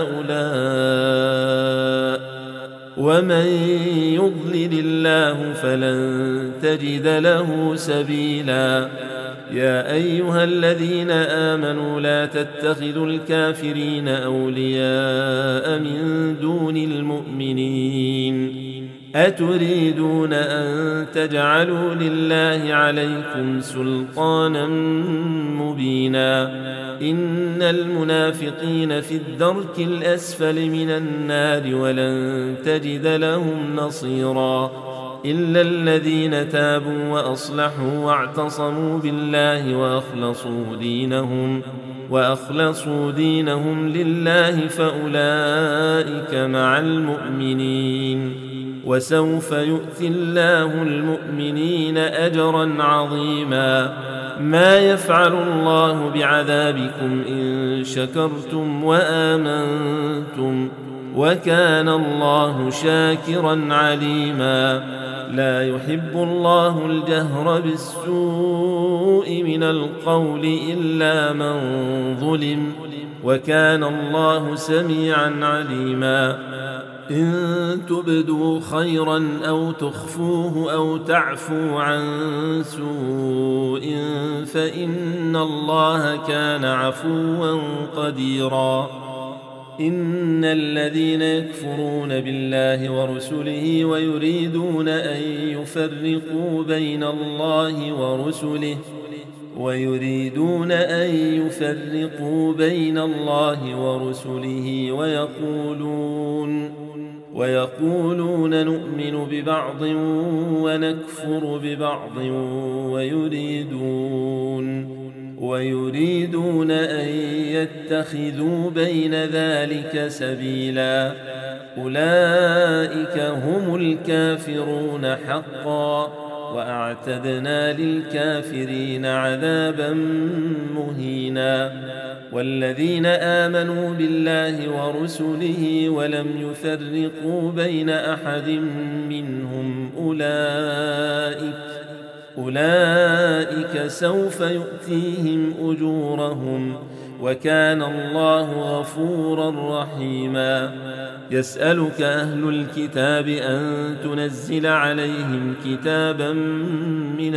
هؤلاء ومن يضلل الله فلن تجد له سبيلا يا أيها الذين آمنوا لا تتخذوا الكافرين أولياء من دون المؤمنين أتريدون أن تجعلوا لله عليكم سلطانا مبينا إن المنافقين في الدرك الأسفل من النار ولن تجد لهم نصيرا إلا الذين تابوا وأصلحوا واعتصموا بالله وأخلصوا دينهم وأخلصوا دينهم لله فأولئك مع المؤمنين وسوف يؤتي الله المؤمنين أجرا عظيما ما يفعل الله بعذابكم إن شكرتم وآمنتم وكان الله شاكرا عليما لا يحب الله الجهر بالسوء من القول إلا من ظلم وكان الله سميعا عليما إن تبدوا خيرا أو تخفوه أو تعفوا عن سوء فإن الله كان عفوا قديرا إن الذين يكفرون بالله ورسله ويريدون أن يفرقوا بين الله ورسله ويريدون أن يفرقوا بين الله ورسله ويقولون ويقولون نؤمن ببعض ونكفر ببعض ويريدون ويريدون أن يتخذوا بين ذلك سبيلا أولئك هم الكافرون حقا وأعتدنا للكافرين عذابا مهينا والذين آمنوا بالله ورسله ولم يفرقوا بين أحد منهم أولئك أولئك سوف يؤتيهم أجورهم وكان الله غفورا رحيما يسألك أهل الكتاب أن تنزل عليهم كتابا من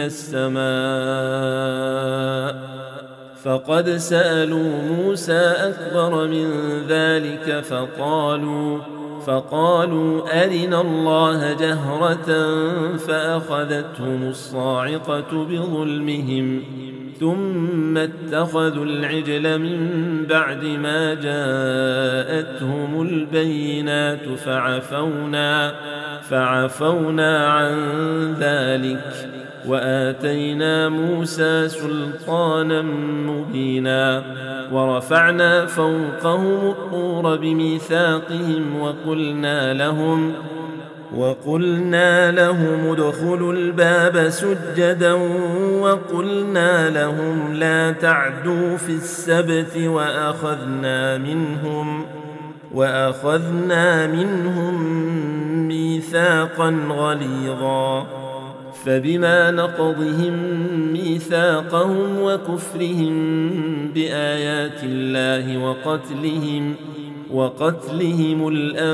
السماء فقد سألوا موسى أكبر من ذلك فقالوا فقالوا أرنا الله جهرة فأخذتهم الصاعقة بظلمهم ثم اتخذوا العجل من بعد ما جاءتهم البينات فعفونا فعفونا عن ذلك وآتينا موسى سلطانا مبينا ورفعنا فوقهم الطور بميثاقهم وقلنا لهم وقلنا لهم ادخلوا الباب سجدا وقلنا لهم لا تعدوا في السبت وأخذنا منهم وأخذنا منهم ميثاقا غليظا فبما نقضهم ميثاقهم وكفرهم بآيات الله وقتلهم وقتلهم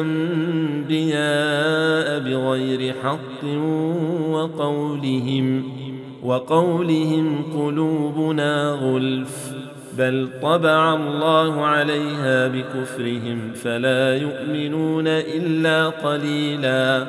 الأنبياء بغير حق وقولهم وقولهم قلوبنا غلف بل طبع الله عليها بكفرهم فلا يؤمنون إلا قليلا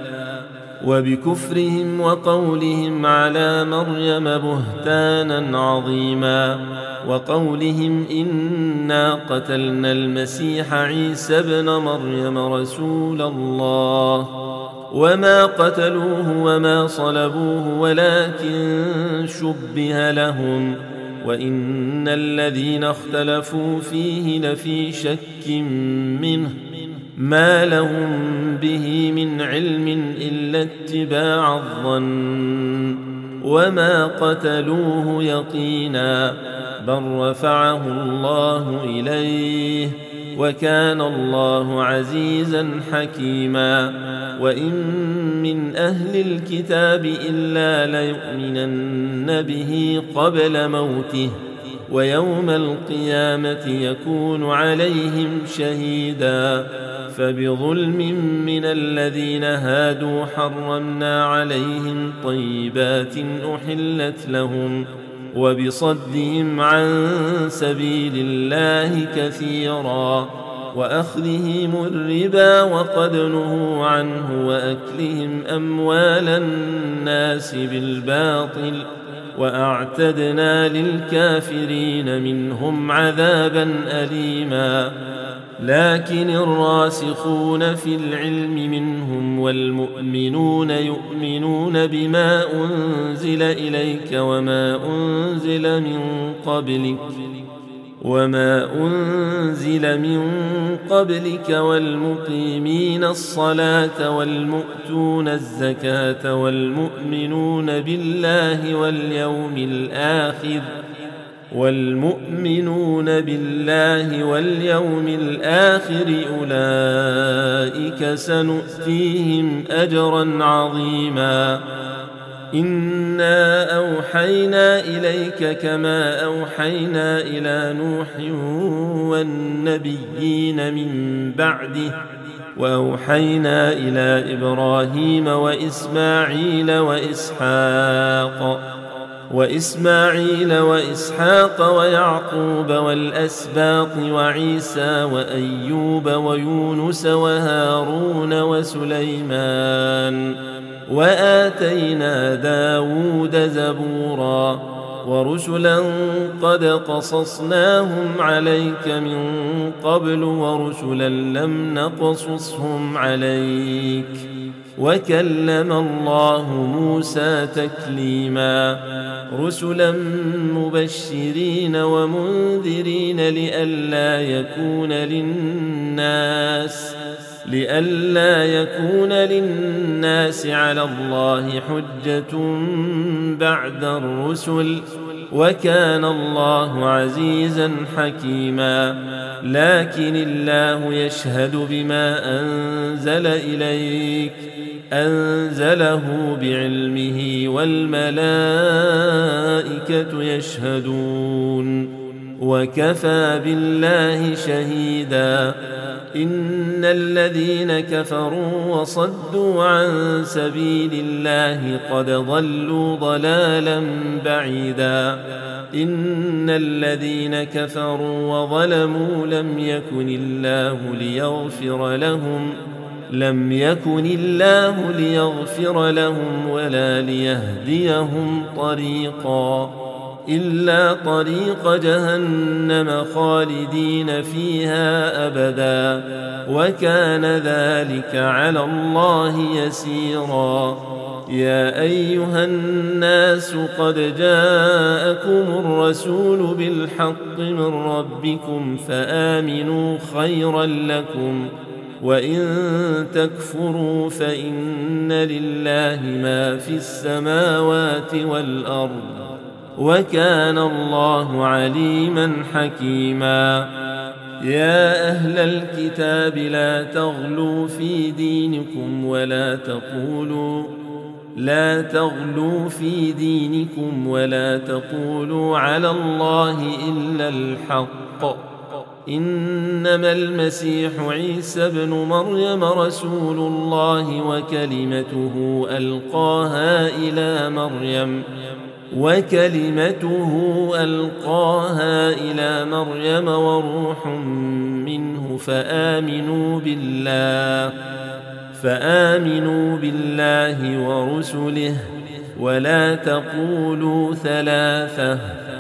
وبكفرهم وقولهم على مريم بهتانا عظيما وقولهم إنا قتلنا المسيح عيسى ابن مريم رسول الله وما قتلوه وما صلبوه ولكن شبه لهم وإن الذين اختلفوا فيه لفي شك منه ما لهم به من علم إلا اتباع الظن وما قتلوه يقينا بل رفعه الله إليه وكان الله عزيزا حكيما وإن من أهل الكتاب إلا ليؤمنن به قبل موته ويوم القيامة يكون عليهم شهيدا فبظلم من الذين هادوا حرمنا عليهم طيبات أحلت لهم وبصدهم عن سبيل الله كثيرا وأخذهم الربا وقد نهوا عنه وأكلهم أموال الناس بالباطل وأعتدنا للكافرين منهم عذابا أليما لكن الراسخون في العلم منهم والمؤمنون يؤمنون بما أنزل إليك وما أنزل من قبلك وما أنزل من قبلك والمقيمين الصلاة والمؤتون الزكاة والمؤمنون بالله واليوم الآخر والمؤمنون بالله واليوم الآخر أولئك سنؤتيهم أجرا عظيما إنا أوحينا إليك كما أوحينا إلى نوح والنبيين من بعده وأوحينا إلى إبراهيم وإسماعيل وإسحاق وإسماعيل وإسحاق ويعقوب والأسباط وعيسى وأيوب ويونس وهارون وسليمان وآتينا داود زبورا ورسلا قد قصصناهم عليك من قبل ورسلا لم نقصصهم عليك وكلم الله موسى تكليما رسلا مبشرين ومنذرين لئلا يكون للناس لئلا يكون للناس على الله حجة بعد الرسل وكان الله عزيزا حكيما لكن الله يشهد بما أنزل إليك أنزله بعلمه والملائكة يشهدون وكفى بالله شهيدا إن الذين كفروا وصدوا عن سبيل الله قد ضلوا ضلالا بعيدا إن الذين كفروا وظلموا لم يكن الله ليغفر لهم لم يكن الله ليغفر لهم ولا ليهديهم طريقا إلا طريق جهنم خالدين فيها أبدا وكان ذلك على الله يسيرا يا أيها الناس قد جاءكم الرسول بالحق من ربكم فآمنوا خيرا لكم وإن تكفروا فإن لله ما في السماوات والأرض وكان الله عليما حكيما يا أهل الكتاب لا تغلوا في دينكم ولا تقولوا لا تغلوا في دينكم ولا تقولوا على الله إلا الحق إنما المسيح عيسى ابن مريم رسول الله وكلمته ألقاها إلى مريم وكلمته ألقاها إلى مريم وروح منه فآمنوا بالله فآمنوا بالله ورسله ولا تقولوا ثلاثة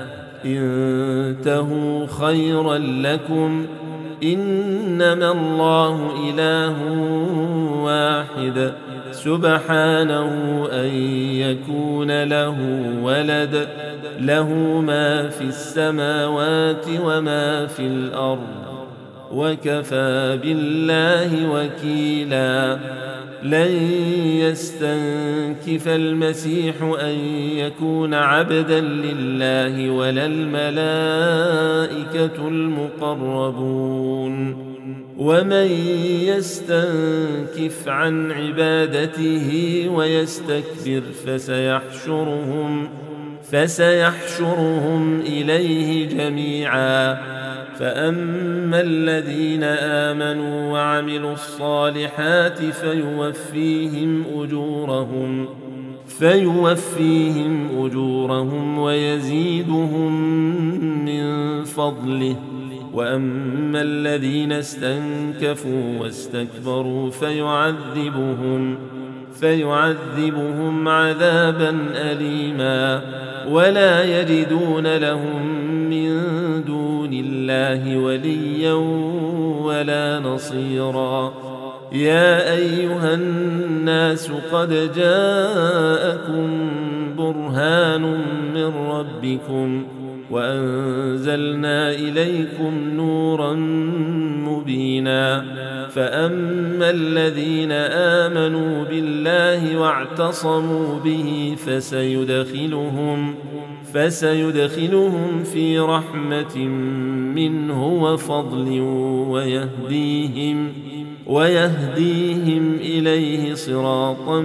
انتهوا خيرا لكم إنما الله إله واحد سبحانه أن يكون له ولد له ما في السماوات وما في الأرض وكفى بالله وكيلا لن يستنكف المسيح أن يكون عبدا لله ولا الملائكة المقربون ومن يستنكف عن عبادته ويستكبر فسيحشرهم فسيحشرهم إليه جميعا فأما الذين آمنوا وعملوا الصالحات فيوفيهم أجورهم فيوفيهم أجورهم ويزيدهم من فضله وأما الذين استنكفوا واستكبروا فيعذبهم فيعذبهم عذابا أليما ولا يجدون لهم من دون الله وليا ولا نصيرا يا أيها الناس قد جاءكم برهان من ربكم وأنزلنا إليكم نورا مبينا فأما الذين آمنوا بالله واعتصموا به فسيدخلهم فسيدخلهم في رحمة منه وفضل ويهديهم ويهديهم إليه صراطا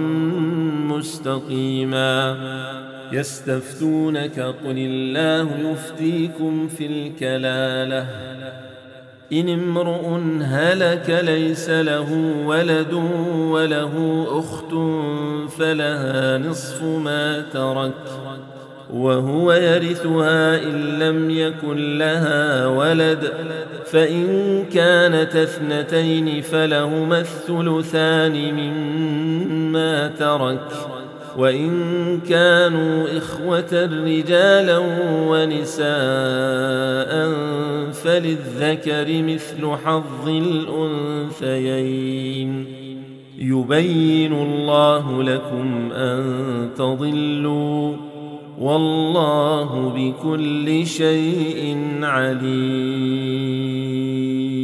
مستقيما يستفتونك قل الله يفتيكم في الكلالة إن امرؤ هلك ليس له ولد وله أخت فلها نصف ما ترك وهو يرثها إن لم يكن لها ولد فإن كانت اثنتين فلهما الثلثان مما ترك وإن كانوا إخوة رجالا ونساء فللذكر مثل حظ الأنثيين يبين الله لكم أن تضلوا والله بكل شيء عليم.